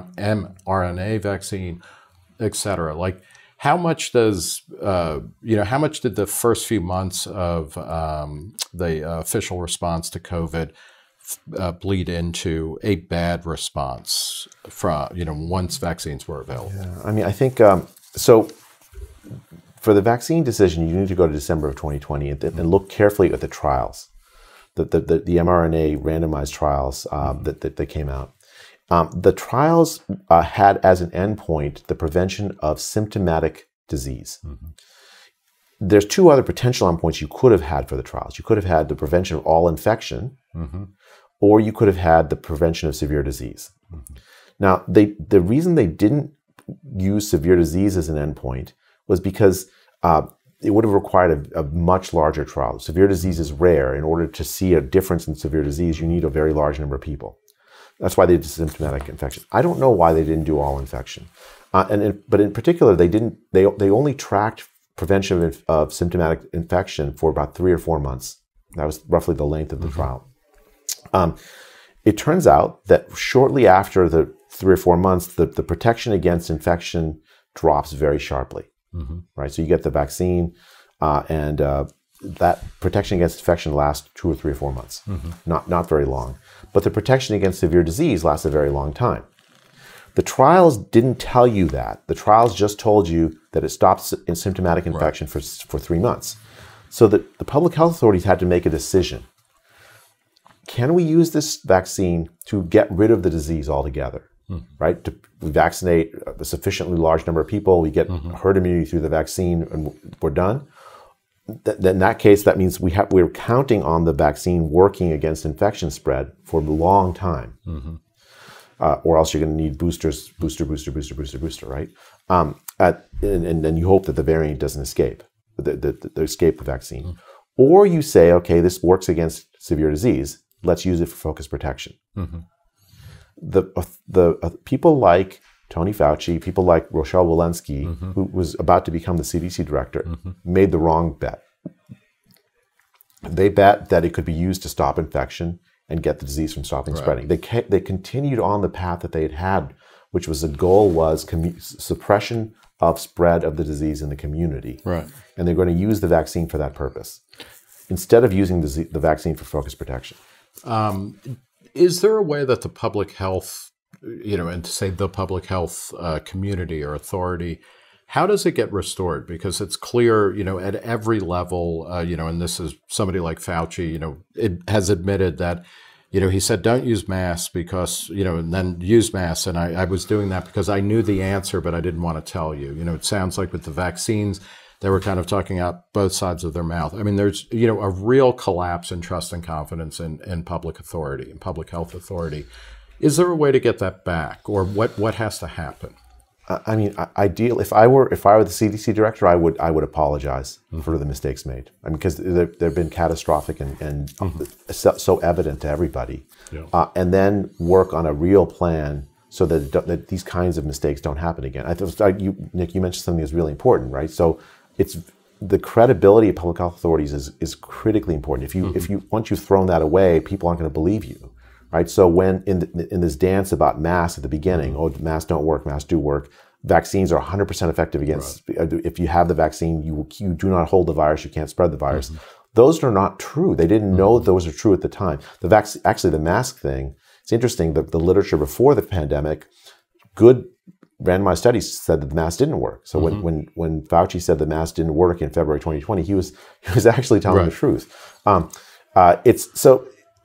mRNA vaccine, et cetera. Like, how much does, how much did the first few months of the official response to COVID bleed into a bad response from, once vaccines were available? Yeah, I mean, I think, so for the vaccine decision, you need to go to December of 2020 and look carefully at the trials, the mRNA randomized trials that came out. The trials had as an endpoint the prevention of symptomatic disease. Mm-hmm. There's two other potential endpoints you could have had for the trials. You could have had the prevention of all infection, mm-hmm. or you could have had the prevention of severe disease. Mm-hmm. Now, the reason they didn't use severe disease as an endpoint was because it would have required a much larger trial. Severe disease is rare. In order to see a difference in severe disease, you need a very large number of people. That's why they did symptomatic infection. I don't know why they didn't do all infection, but in particular, they didn't. They only tracked prevention of symptomatic infection for about 3 or 4 months. That was roughly the length of the trial. It turns out that shortly after the 3 or 4 months, the protection against infection drops very sharply. Mm-hmm. Right, so you get the vaccine, and that protection against infection lasts 2 or 3 or 4 months, mm-hmm. not very long. But the protection against severe disease lasts a very long time. The trials didn't tell you that. The trials just told you that it stops in symptomatic infection for 3 months. So the public health authorities had to make a decision. Can we use this vaccine to get rid of the disease altogether? Mm-hmm. Right? We vaccinate a sufficiently large number of people, we get mm-hmm. herd immunity through the vaccine, and we're done. In that case, that means we're counting on the vaccine working against infection spread for a long time, mm-hmm. Or else you're going to need booster, right? And then you hope that the variant doesn't escape, the escape the vaccine. Mm-hmm. Or you say, okay, this works against severe disease. Let's use it for focused protection. Mm-hmm. The people like Tony Fauci, people like Rochelle Walensky, mm-hmm. who was about to become the CDC director, mm-hmm. made the wrong bet. They bet that it could be used to stop infection and get the disease from stopping spreading. They continued on the path that they had, which was the goal was suppression of spread of the disease in the community. Right. And they're going to use the vaccine for that purpose, instead of using the vaccine for focused protection. Is there a way that the public health, and to say the public health community or authority, how does it get restored? Because it's clear, at every level, and this is somebody like Fauci, it has admitted that, he said, don't use masks because, and then use masks. And I was doing that because I knew the answer, but I didn't want to tell you. It sounds like with the vaccines, they were kind of talking out both sides of their mouth. I mean, there's, a real collapse in trust and confidence in public authority, in public health authority. Is there a way to get that back, or what has to happen? I mean, ideally, if I were the CDC director, I would apologize mm-hmm. for the mistakes made. I mean, because they've been catastrophic and mm-hmm. so evident to everybody. Yeah. And then work on a real plan so that these kinds of mistakes don't happen again. Nick, you mentioned something that's really important, right? So it's the credibility of public health authorities is critically important. If you once you've thrown that away, people aren't going to believe you, right? So when in this dance about masks at the beginning, masks don't work, masks do work. Vaccines are 100% effective against. Right. If you have the vaccine, you do not hold the virus. You can't spread the virus. Mm-hmm. Those are not true. They didn't know those are true at the time. Actually, the mask thing. It's interesting that the literature before the pandemic, good randomized studies said that the mask didn't work. So mm-hmm. when Fauci said the mask didn't work in February 2020, he was actually telling the truth.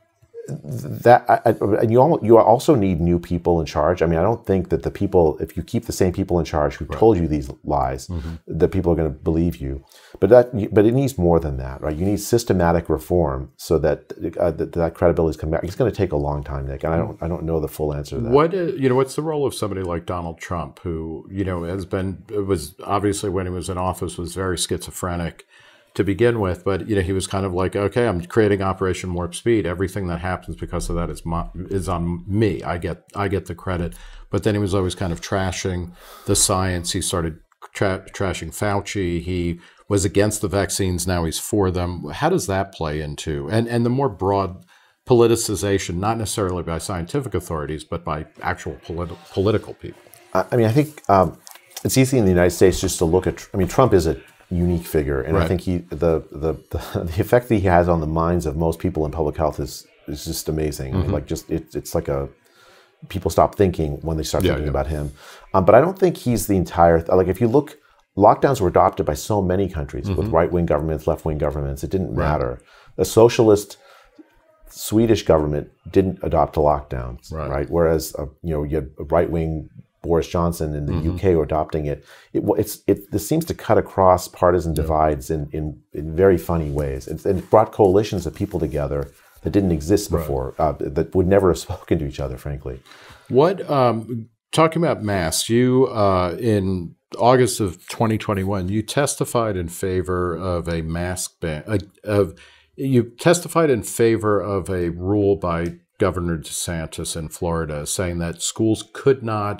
and you also need new people in charge. I mean, I don't think that if you keep the same people in charge who told you these lies, that people are going to believe you. But it needs more than that, right? You need systematic reform so that that credibility is come back. It's going to take a long time, Nick, and I don't know the full answer to that. What's the role of somebody like Donald Trump, who was obviously when he was in office was very schizophrenic to begin with, but he was kind of like, okay, I'm creating Operation Warp Speed. Everything that happens because of that is on me. I get the credit. But then he was always kind of trashing the science. He started trashing Fauci. He was against the vaccines. Now he's for them. How does that play into and the more broad politicization, not necessarily by scientific authorities, but by actual political people? I mean, I think it's easy in the United States just to look at. I mean, Trump is a unique figure, and I think the effect that he has on the minds of most people in public health is just amazing. I mean, like it's like people stop thinking when they start thinking about him. But I don't think he's the entire. Like if you look, lockdowns were adopted by so many countries with right-wing governments, left-wing governments. It didn't matter. The socialist Swedish government didn't adopt a lockdown, right? Whereas you had a right-wing Boris Johnson in the UK were adopting it. This seems to cut across partisan divides in very funny ways. It brought coalitions of people together that didn't exist before, that would never have spoken to each other, frankly. Talking about masks, you in August of 2021, you testified in favor of a mask ban. You testified in favor of a rule by Governor DeSantis in Florida, saying that schools could not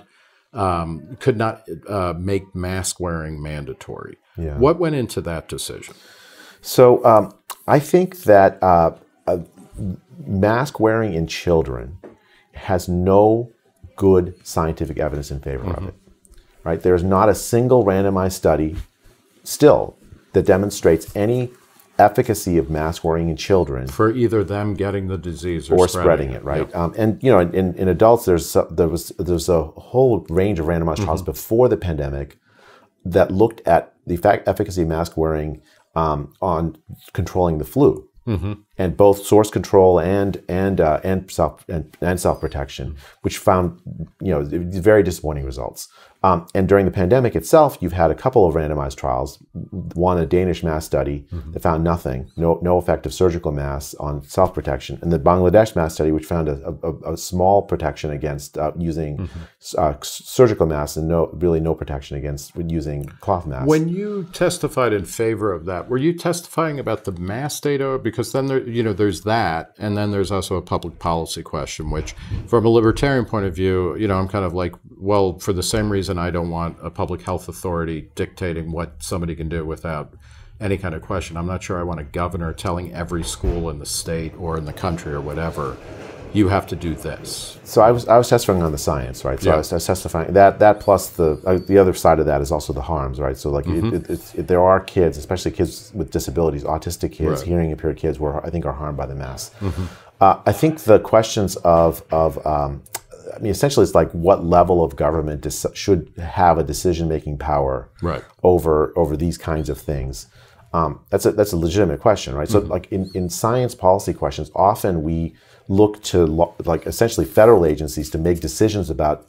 make mask wearing mandatory. Yeah. What went into that decision? So I think that mask wearing in children has no good scientific evidence in favor of it. Right? There's not a single randomized study still that demonstrates any efficacy of mask wearing in children for either them getting the disease or spreading it, right? Yep. And in adults, there was a whole range of randomized trials before the pandemic that looked at the efficacy of mask wearing on controlling the flu, and both source control and self protection, which found very disappointing results. And during the pandemic itself, you've had a couple of randomized trials. One, a Danish mask study that found nothing, no effect of surgical masks on self-protection, and the Bangladesh mask study, which found a small protection against using surgical masks and no protection against using cloth masks. When you testified in favor of that, were you testifying about the mask data? Because then there's that, and then there's also a public policy question, which, from a libertarian point of view, I'm kind of like, well, for the same reason I don't want a public health authority dictating what somebody can do without any kind of question. I'm not sure I want a governor telling every school in the state or in the country or whatever, you have to do this. So I was testifying on the science, right? So I was testifying that plus the other side of that is also the harms, right? So like there are kids, especially kids with disabilities, autistic kids, hearing impaired kids, who I think are harmed by the mask. I think the questions of essentially, it's like what level of government should have a decision-making power over these kinds of things. That's a legitimate question, right? So, like in science policy questions, often we look to essentially federal agencies to make decisions about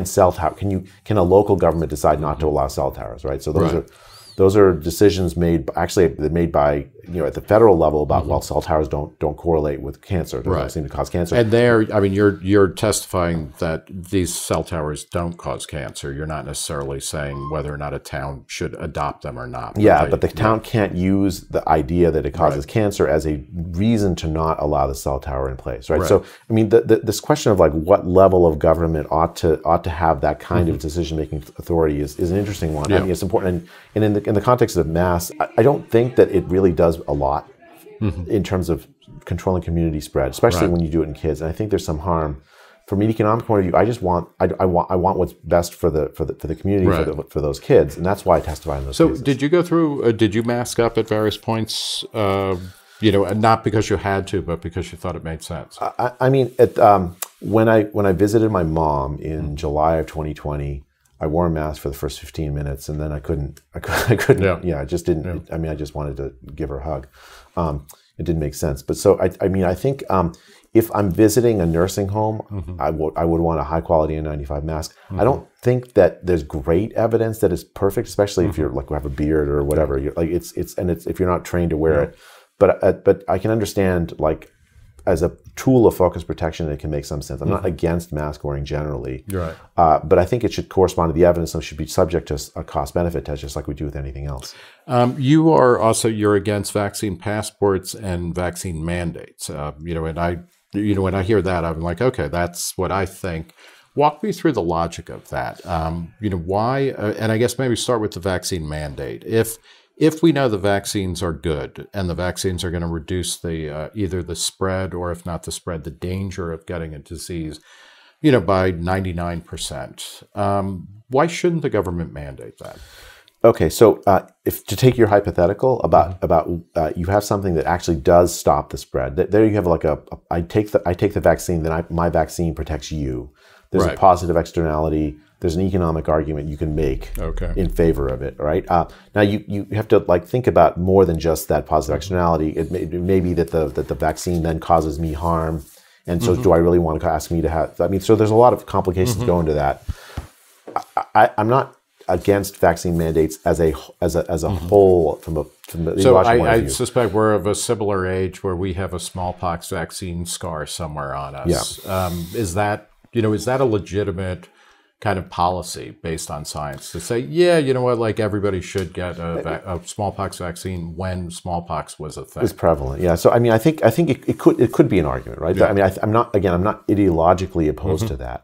can a local government decide not to allow cell towers, right? So those are decisions made by at the federal level about cell towers don't correlate with cancer. They don't seem to cause cancer. And you're testifying that these cell towers don't cause cancer. You're not necessarily saying whether or not a town should adopt them or not. But the town can't use the idea that it causes cancer as a reason to not allow the cell tower in place, right? So this question of like what level of government ought to have that kind of decision-making authority is an interesting one. I think it's important, and in the context of masks, I don't think that it really does a lot in terms of controlling community spread, especially when you do it in kids. And I think there's some harm. From an economic point of view, I want what's best for the community, for those kids, and that's why I testify in those cases. So did you go through? Did you mask up at various points? Not because you had to, but because you thought it made sense. When I visited my mom in July of 2020. I wore a mask for the first 15 minutes, and then I couldn't. I just didn't. I just wanted to give her a hug. it didn't make sense. But so I mean, I think if I'm visiting a nursing home, I would want a high quality N95 mask. I don't think that there's great evidence that it's perfect, especially if you're like have a beard or whatever. You're, like it's if you're not trained to wear it. But I can understand, like, as a tool of focus protection, it can make some sense. I'm not against mask wearing generally, right? But I think it should correspond to the evidence and should be subject to a cost-benefit test, just like we do with anything else. You're against vaccine passports and vaccine mandates. When I hear that, I'm like, okay, that's what I think. Walk me through the logic of that. Why? And I guess maybe start with the vaccine mandate. If we know the vaccines are good and the vaccines are going to reduce the either the spread or, if not the spread, the danger of getting a disease, by 99%, why shouldn't the government mandate that? Okay, so if to take your hypothetical about you have something that actually does stop the spread. There you have like I take the vaccine, then my vaccine protects you. There's a positive externality. There's an economic argument you can make in favor of it, right? Now you have to like think about more than just that positive externality. It may be that the vaccine then causes me harm, and so do I really want to ask me to have? I mean, so there's a lot of complications go into that. I'm not against vaccine mandates as a whole from the so I suspect we're of a similar age where we have a smallpox vaccine scar somewhere on us. Yeah. Is that a legitimate kind of policy based on science to say, like everybody should get a smallpox vaccine when smallpox was a thing? It's prevalent, yeah. So I mean, I think it could be an argument, right? Yeah. I mean, I'm not ideologically opposed to that.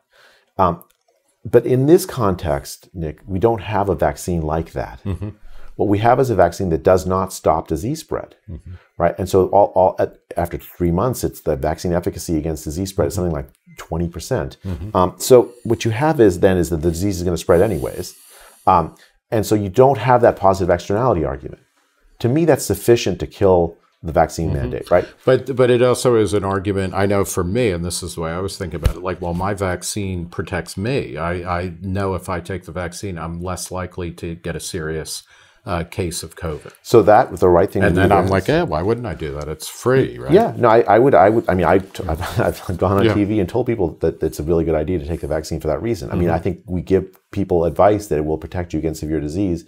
But in this context, Nick, we don't have a vaccine like that. What we have is a vaccine that does not stop disease spread, right? And so after 3 months, it's the vaccine efficacy against disease spread is something like 20%. So what you have is that the disease is going to spread anyways. And so you don't have that positive externality argument. To me, that's sufficient to kill the vaccine mandate, right? But it also is an argument, I know for me, and this is the way I was thinking about it, like, well, my vaccine protects me. I know if I take the vaccine, I'm less likely to get a serious case of COVID. So that was the right thing to do. And then I'm like, why wouldn't I do that? It's free, right? Yeah, no, I would. I mean, I've gone on TV and told people that it's a really good idea to take the vaccine for that reason. I mean, I think we give people advice that it will protect you against severe disease.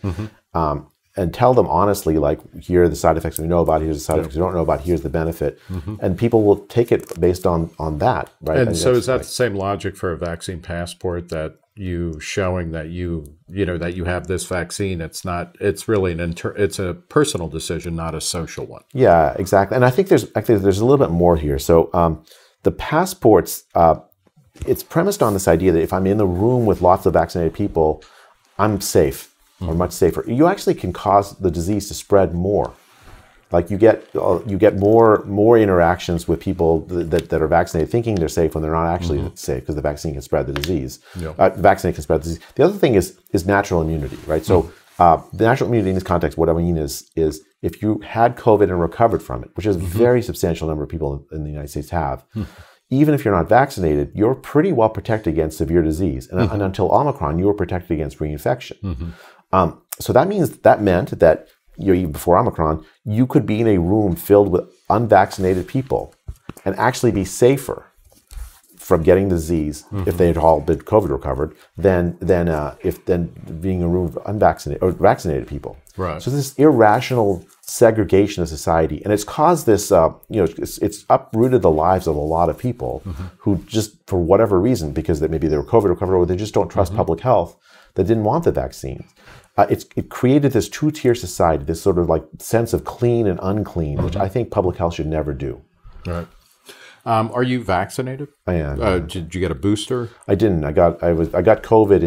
And tell them honestly, like, here are the side effects we know about, here's the side effects we don't know about, here's the benefit. And people will take it based on that, right? And so is that the same logic for a vaccine passport, that you showing that that you have this vaccine? It's really it's a personal decision, not a social one. Yeah, exactly. And I think there's a little bit more here. So the passports, it's premised on this idea that if I'm in the room with lots of vaccinated people, I'm safe. Or much safer. You actually can cause the disease to spread more. Like you get more interactions with people that are vaccinated, thinking they're safe when they're not actually safe, because the vaccine can spread the disease. The vaccine can spread the disease. The other thing is natural immunity, right? So the natural immunity in this context, what I mean is if you had COVID and recovered from it, which is a very substantial number of people in the United States have. Even if you're not vaccinated, you're pretty well protected against severe disease, and until Omicron, you were protected against reinfection. So that meant that before Omicron, you could be in a room filled with unvaccinated people and actually be safer from getting the disease if they had all been COVID recovered than being in a room of unvaccinated or vaccinated people. Right. So this irrational segregation of society, and it's caused this. It's uprooted the lives of a lot of people who just, for whatever reason, because maybe they were COVID recovered or they just don't trust public health, that didn't want the vaccine. It created this two-tier society, this sort of like sense of clean and unclean, which I think public health should never do. Right. Are you vaccinated? I am. Did you get a booster? I didn't. I got COVID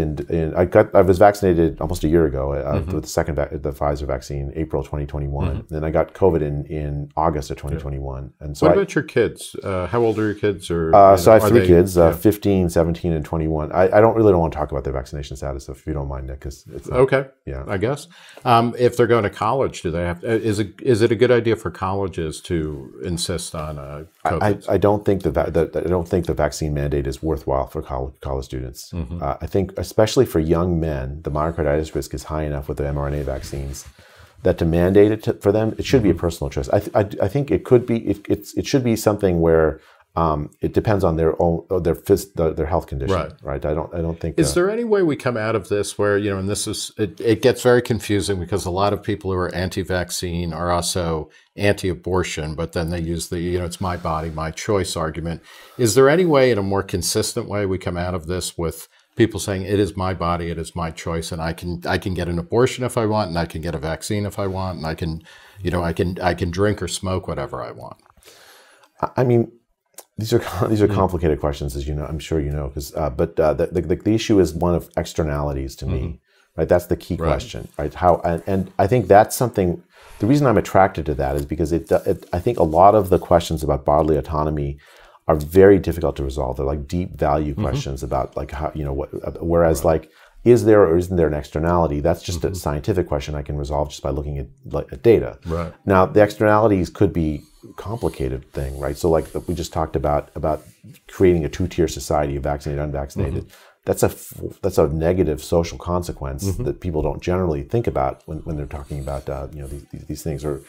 I was vaccinated almost a year ago with the Pfizer vaccine, April 2021. Then I got COVID in August of 2021. And so what about your kids? How old are your kids? Or so I have three kids, 15, 17, and 21. I don't want to talk about their vaccination status, if you don't mind, Nick. It's okay. Yeah. I guess if they're going to college, do they have? Is it a good idea for colleges to insist on COVID? I don't think the vaccine mandate is worthwhile for college students. I think, especially for young men, the myocarditis risk is high enough with the mRNA vaccines that to mandate it for them, it should be a personal choice. I think it could be. It should be something where it depends on their health condition, right? I don't think. Is there any way we come out of this where, and this is it gets very confusing because a lot of people who are anti-vaccine are also anti-abortion, but then they use the it's my body, my choice argument. Is there any way, in a more consistent way, we come out of this with people saying it is my body, it is my choice, and I can get an abortion if I want, and I can get a vaccine if I want, and I can drink or smoke whatever I want? I mean, these are complicated questions, as you know. I'm sure you know, but the issue is one of externalities to me, right? That's the key question, right? And I think that's something. The reason I'm attracted to that is because I think a lot of the questions about bodily autonomy are very difficult to resolve. They're like deep value questions about like how whereas like is there or isn't there an externality? That's just a scientific question I can resolve just by looking at data. Right. Now the externalities could be a complicated thing, right? So like we just talked about creating a two-tier society of vaccinated, unvaccinated. That's a negative social consequence that people don't generally think about when they're talking about these things, or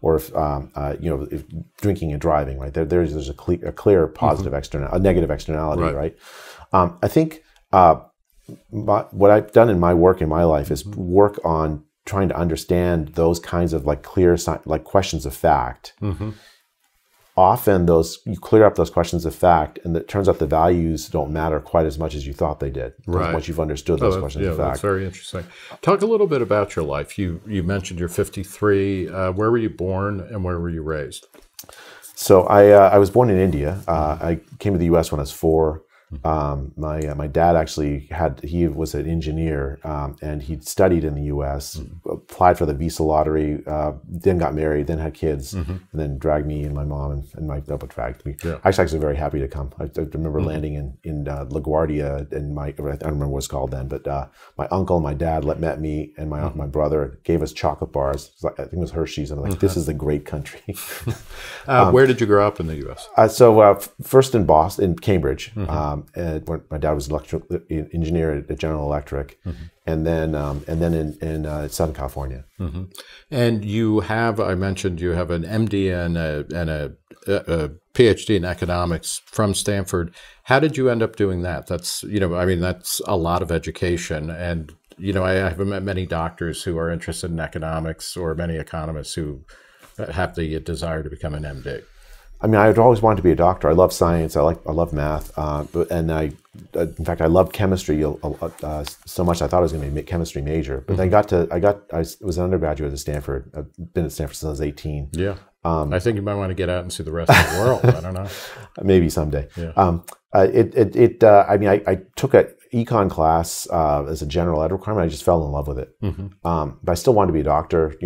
if drinking and driving, right? There's a clear positive a negative externality, right? I think what I've done in my work in my life is work on trying to understand those kinds of like clear like questions of fact. Often you clear up those questions of fact, and it turns out the values don't matter quite as much as you thought they did. Once you've understood those questions of fact. That's very interesting. Talk a little bit about your life. You mentioned you're 53. Where were you born and where were you raised? So I was born in India. I came to the U.S. when I was 4. My dad actually he was an engineer, and he studied in the U.S., applied for the visa lottery, then got married, then had kids, and then dragged me and my mom and my dragged me. I was actually very happy to come. I remember landing in LaGuardia, and I don't remember what it's called then, but my uncle and my dad met me and my brother, gave us chocolate bars. I think it was Hershey's, and I'm like, this is the great country. Where did you grow up in the U.S.? So first in Boston, in Cambridge. And my dad was an electrical engineer at General Electric, and then in Southern California. And I mentioned you have an MD and a PhD in economics from Stanford. How did you end up doing that? That's that's a lot of education, and I haven't met many doctors who are interested in economics, or many economists who have the desire to become an MD. I mean, I'd always wanted to be a doctor. I love science. I love math. And in fact, I loved chemistry so much I thought I was going to be a chemistry major. But then I was an undergraduate at Stanford. I've been at Stanford since I was 18. Yeah. I think you might want to get out and see the rest of the world. I don't know. Maybe someday. Yeah. I took an econ class as a general ed requirement. I just fell in love with it. But I still wanted to be a doctor.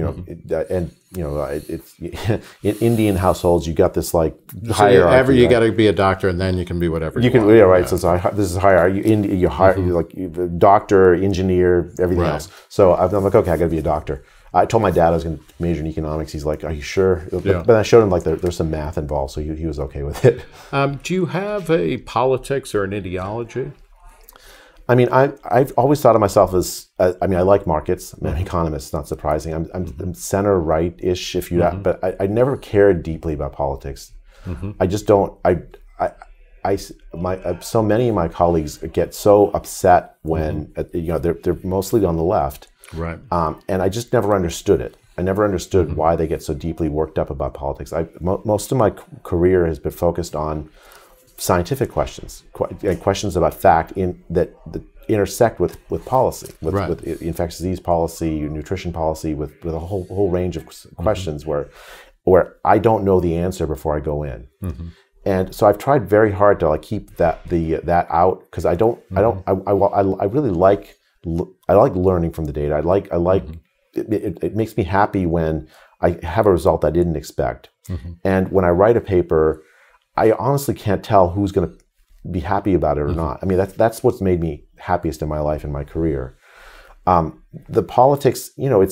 It's in Indian households, you got this like hierarchy. You got to be a doctor, and then you can be whatever you want. Yeah, right. Yeah. So this is hierarchy. You hire like doctor, engineer, everything else. So I'm like, okay, I got to be a doctor. I told my dad I was going to major in economics. He's like, "Are you sure?" But I showed him like there's some math involved, so he was okay with it. Do you have a politics or an ideology? I mean, I've always thought of myself as I like markets. I'm an economist. Not surprising. I'm center right-ish, if you. But I never cared deeply about politics. I just don't. So many of my colleagues get so upset when they're mostly on the left. Right. And I just never understood it. I never understood why they get so deeply worked up about politics. Most of my career has been focused on scientific questions, questions about fact that intersect with policy, with infectious disease policy, nutrition policy, with a whole range of questions where I don't know the answer before I go in. And so I've tried very hard to like keep that out, because I really like learning from the data. I like it makes me happy when I have a result I didn't expect. And when I write a paper, I honestly can't tell who's going to be happy about it or not. I mean, that's what's made me happiest in my life and my career. The politics,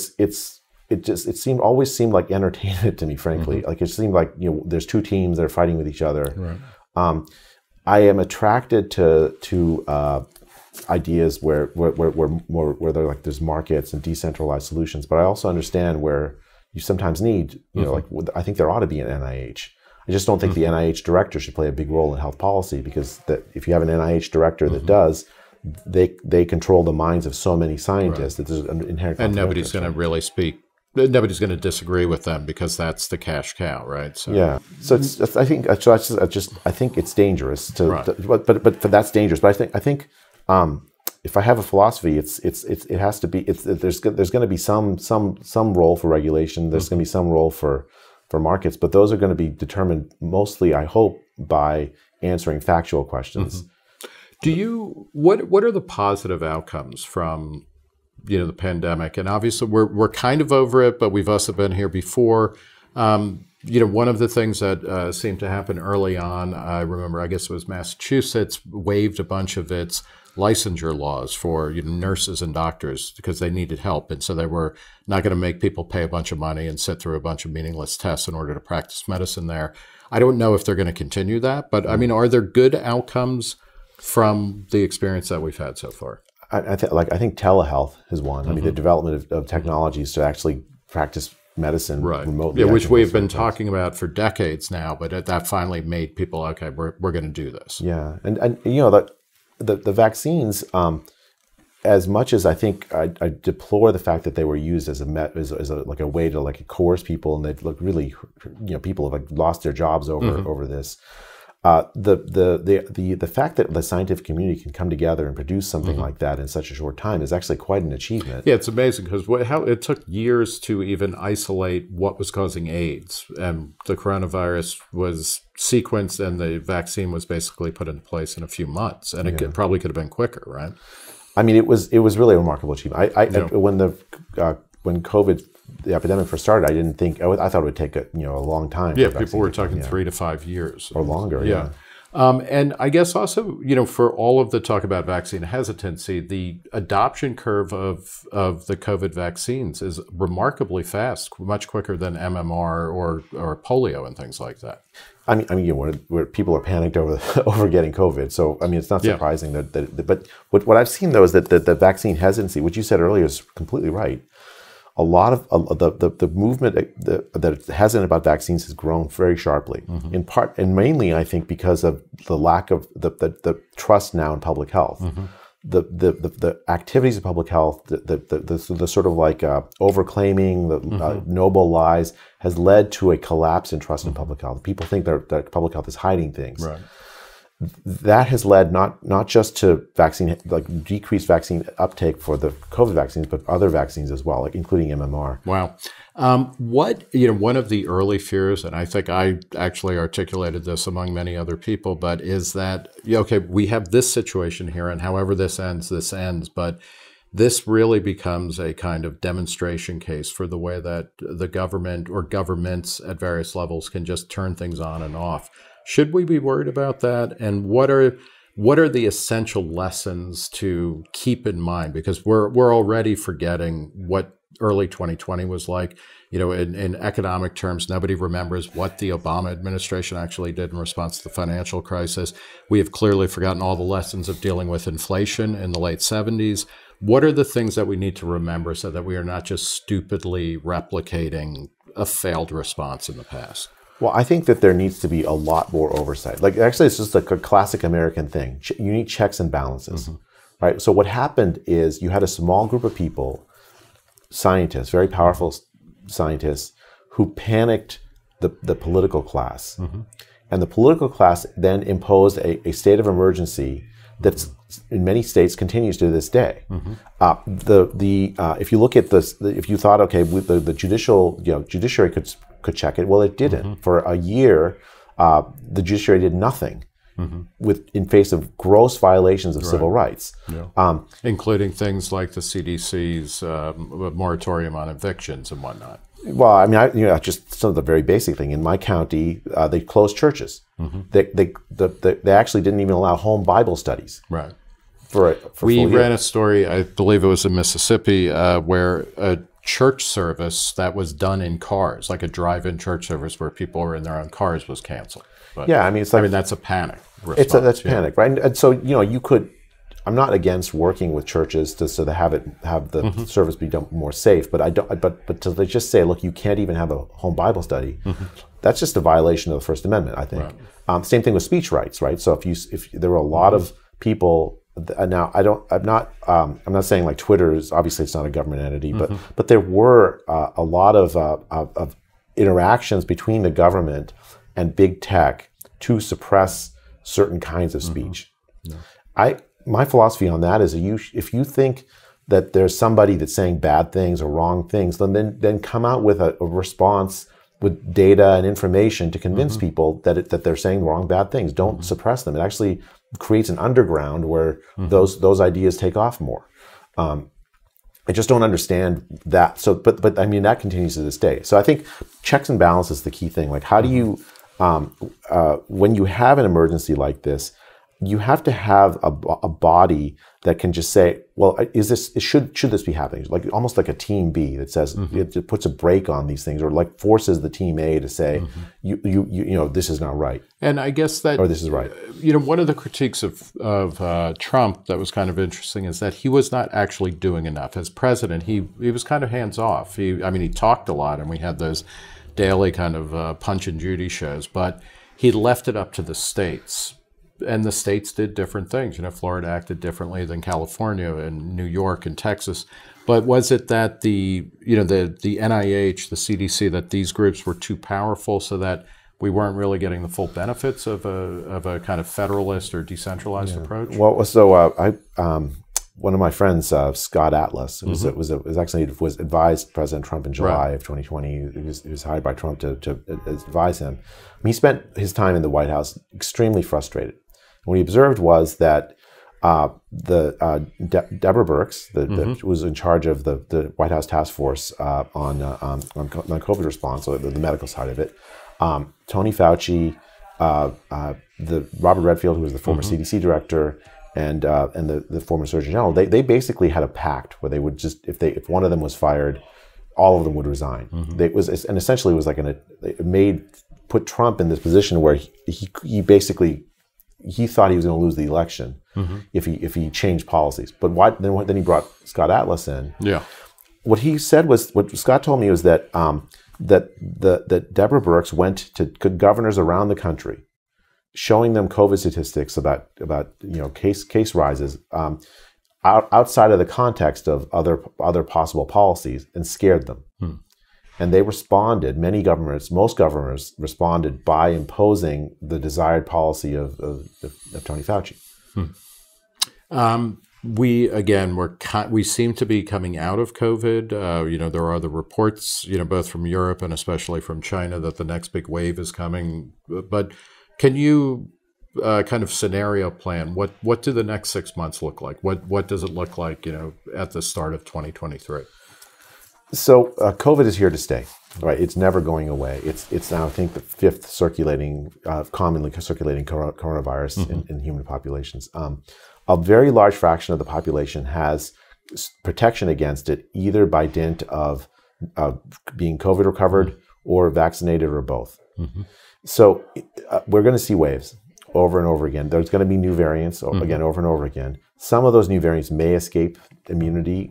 it always seemed like entertainment to me, frankly. Like it seemed like there's two teams that are fighting with each other. Right. I am attracted to ideas where they're like there's markets and decentralized solutions, but I also understand where you sometimes need, you know, like I think there ought to be an NIH. I just don't think the NIH director should play a big role in health policy, because if you have an NIH director that does, they control the minds of so many scientists that there's an inherent, and nobody's going to really speak. Nobody's going to disagree with them because that's the cash cow, right? So. Yeah. So I think it's dangerous but that's dangerous. But I think if I have a philosophy, it has to be. There's going to be some role for regulation. There's going to be some role for markets, but those are going to be determined mostly, I hope, by answering factual questions. What are the positive outcomes from, you know, the pandemic? And obviously we're kind of over it, but we've also been here before. You know, one of the things that seemed to happen early on, I remember, I guess it was Massachusetts waived a bunch of its licensure laws for, you know, nurses and doctors because they needed help. And so they were not going to make people pay a bunch of money and sit through a bunch of meaningless tests in order to practice medicine there. I don't know if they're going to continue that, but I mean, are there good outcomes from the experience that we've had so far? I think telehealth is one. I mean, the development of technologies to actually practice medicine remotely. Yeah, which we've been talking about for decades now, but that finally made people, okay, we're going to do this. Yeah, and you know, the vaccines, as much as I think I deplore the fact that they were used as a way to like coerce people, and they've looked really, you know, people have like lost their jobs over this. The fact that the scientific community can come together and produce something like that in such a short time is actually quite an achievement. Yeah, it's amazing because how it took years to even isolate what was causing AIDS, and the coronavirus was sequenced, and the vaccine was basically put into place in a few months, and it probably could have been quicker, right? I mean, it was really a remarkable achievement. When COVID, the epidemic first started, I thought it would take a long time. Yeah, people were talking 3 to 5 years or longer. Yeah. And I guess also, you know, for all of the talk about vaccine hesitancy, the adoption curve of the COVID vaccines is remarkably fast, much quicker than MMR or polio and things like that. I mean, you know, where people are panicked over getting COVID. So, I mean, it's not surprising but what I've seen though is that the vaccine hesitancy, which you said earlier, is completely right. A lot of the movement that is hesitant about vaccines has grown very sharply, in part and mainly, I think, because of the lack of the trust now in public health. The activities of public health, the sort of like overclaiming, the noble lies, has led to a collapse in trust in public health. People think that public health is hiding things. Right. That has led not just to decreased vaccine uptake for the COVID vaccines, but other vaccines as well, like including MMR. Wow. One of the early fears, and I think I actually articulated this among many other people, but is that, okay, we have this situation here, and however this ends, but this really becomes a kind of demonstration case for the way that the government or governments at various levels can just turn things on and off. Should we be worried about that? And what are the essential lessons to keep in mind? Because we're already forgetting what early 2020 was like. You know, in economic terms, nobody remembers what the Obama administration actually did in response to the financial crisis. We have clearly forgotten all the lessons of dealing with inflation in the late 70s. What are the things that we need to remember so that we are not just stupidly replicating a failed response in the past? Well, I think that there needs to be a lot more oversight. Like, actually, it's just like a classic American thing. You need checks and balances, right? So what happened is you had a small group of people, scientists, very powerful scientists, who panicked the political class. And the political class then imposed a state of emergency that's in many states continues to this day. If you look at this, if you thought, okay, the judiciary could check it, well, it didn't. For a year, the judiciary did nothing in face of gross violations of civil rights, including things like the CDC's moratorium on evictions and whatnot. Well, I mean, just some of the very basic thing. In my county, they closed churches. They actually didn't even allow home Bible studies. Right. We ran a story, I believe it was in Mississippi, where a church service that was done in cars, like a drive-in church service where people were in their own cars, was canceled. But, yeah, I mean, it's like, that's a panic response. That's panic, right? And so, you could I'm not against working with churches so they have the service be done more safe, but I don't. But to just say, look, you can't even have a home Bible study. That's just a violation of the First Amendment, I think. Right. Same thing with speech rights, right? So if there were a lot of people now, I'm not saying like Twitter is obviously it's not a government entity, but there were a lot of interactions between the government and big tech to suppress certain kinds of speech. My philosophy on that is if you think that there's somebody that's saying bad things or wrong things, then come out with a response with data and information to convince people that they're saying wrong, bad things. Don't suppress them. It actually creates an underground where those ideas take off more. I just don't understand that. So, but I mean that continues to this day. So I think checks and balances is the key thing. Like, how do you, when you have an emergency like this, you have to have a body that can just say, well, should this be happening? Like almost like a team B that says it puts a brake on these things, or like forces the team A to say, you know, this is not right. And I guess that, or this is right. You know, one of the critiques of Trump that was kind of interesting is that he was not actually doing enough as president. He was kind of hands off. He talked a lot, and we had those daily kind of Punch and Judy shows, but he left it up to the states. And the states did different things. You know, Florida acted differently than California and New York and Texas. But was it that the NIH, the CDC, that these groups were too powerful so that we weren't really getting the full benefits of a kind of federalist or decentralized approach? Well, so one of my friends, Scott Atlas, was advised President Trump in July of 2020. He was hired by Trump to advise him. He spent his time in the White House extremely frustrated. What he observed was that Deborah Birx, who was in charge of the White House task force on COVID response, so the medical side of it, Tony Fauci, the Robert Redfield, who was the former CDC director, and the former Surgeon General, they basically had a pact where they would just, if one of them was fired, all of them would resign. And essentially it was like put Trump in this position where he basically thought he was going to lose the election if he changed policies. But then he brought Scott Atlas in. Yeah. What he said was, what Scott told me was that that Deborah Birx went to governors around the country, showing them COVID statistics about case rises outside of the context of other possible policies, and scared them. And they responded. Most governors responded by imposing the desired policy of Tony Fauci. We seem to be coming out of COVID. There are the reports, both from Europe and especially from China, that the next big wave is coming. But can you kind of scenario plan what do the next 6 months look like? What does it look like, at the start of 2023? So COVID is here to stay, right? It's never going away. It's now, I think, the fifth commonly circulating coronavirus in human populations. A very large fraction of the population has protection against it, either by dint of being COVID recovered or vaccinated, or both. So we're going to see waves over and over again. There's going to be new variants again over and over again. Some of those new variants may escape immunity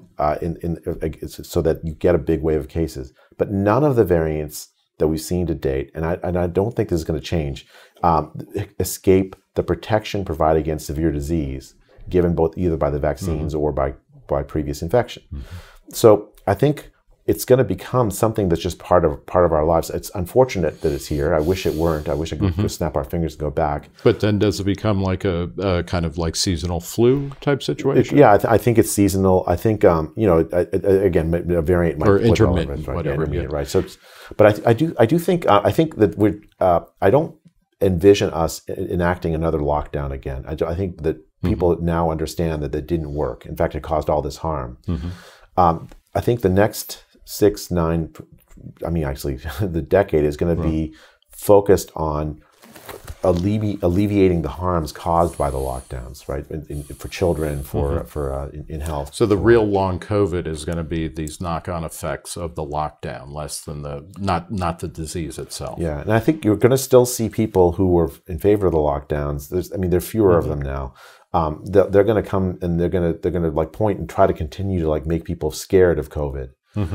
so that you get a big wave of cases. But none of the variants that we've seen to date, and I don't think this is going to change, escape the protection provided against severe disease, given either by the vaccines or by previous infection. So I think it's going to become something that's just part of our lives. It's unfortunate that it's here. I wish it weren't. I wish I could snap our fingers and go back. But then does it become like a kind of like seasonal flu type situation? I think it's seasonal. I think again, a variant might be intermittent, right? Whatever. Intermittent, right? So, but I do think that I don't envision us enacting another lockdown again. I think that people now understand that didn't work. In fact, it caused all this harm. I think the next 6, 9, actually the decade is going to be focused on alleviating the harms caused by the lockdowns, right? For children, in health. So the real long COVID is going to be these knock-on effects of the lockdown, less than not the disease itself. Yeah, and I think you're going to still see people who were in favor of the lockdowns. There are fewer of them now. they're going to come and they're going to like point and try to continue to like make people scared of COVID.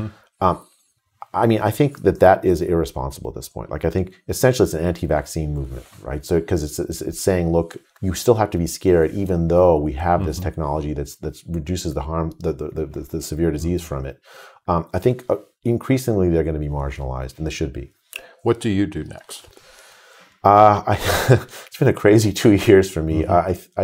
I mean, I think that is irresponsible at this point. Like, I think essentially it's an anti-vaccine movement, right? So, because it's saying, look, you still have to be scared, even though we have this technology that reduces the harm, the severe disease from it. I think increasingly they're going to be marginalized, and they should be. What do you do next? It's been a crazy 2 years for me.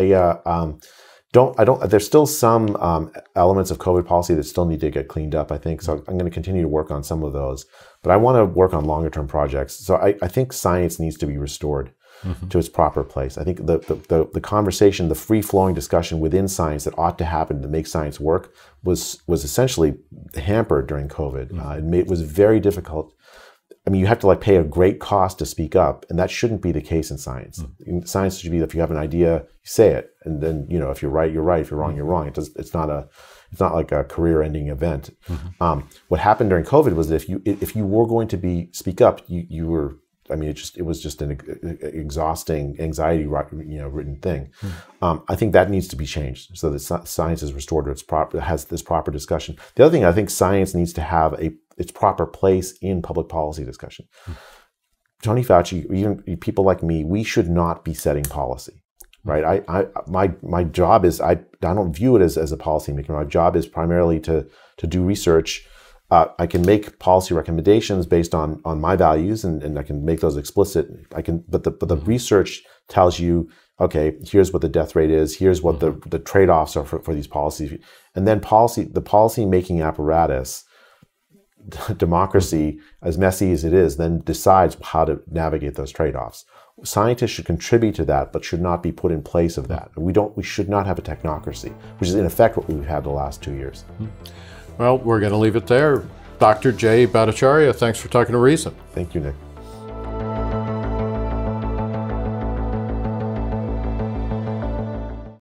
There's still some elements of COVID policy that still need to get cleaned up, I think. So I'm going to continue to work on some of those. But I want to work on longer term projects. So I think science needs to be restored to its proper place. I think the conversation, the free flowing discussion within science that ought to happen to make science work was essentially hampered during COVID. It was very difficult. I mean, you have to like pay a great cost to speak up, and that shouldn't be the case in science. In science should be, if you have an idea, you say it, and then if you're right, you're right. If you're wrong, you're wrong. It's not like a career-ending event. What happened during COVID was that if you were going to speak up, you were. I mean, it was just an exhausting, anxiety-ridden thing. I think that needs to be changed so that science is restored to has this proper discussion. The other thing, I think science needs to have its proper place in public policy discussion. Tony Fauci, even people like me, we should not be setting policy, right? My job is I don't view it as a policymaker. My job is primarily to do research. I can make policy recommendations based on my values, and I can make those explicit. But the research tells you, okay, here's what the death rate is. Here's what the trade-offs are for these policies, and then the policy making apparatus, democracy, as messy as it is, then decides how to navigate those trade-offs. Scientists should contribute to that, but should not be put in place of that. We should not have a technocracy, which is in effect what we've had the last 2 years. Well, we're going to leave it there. Dr. J. Bhattacharya, thanks for talking to Reason. Thank you, Nick.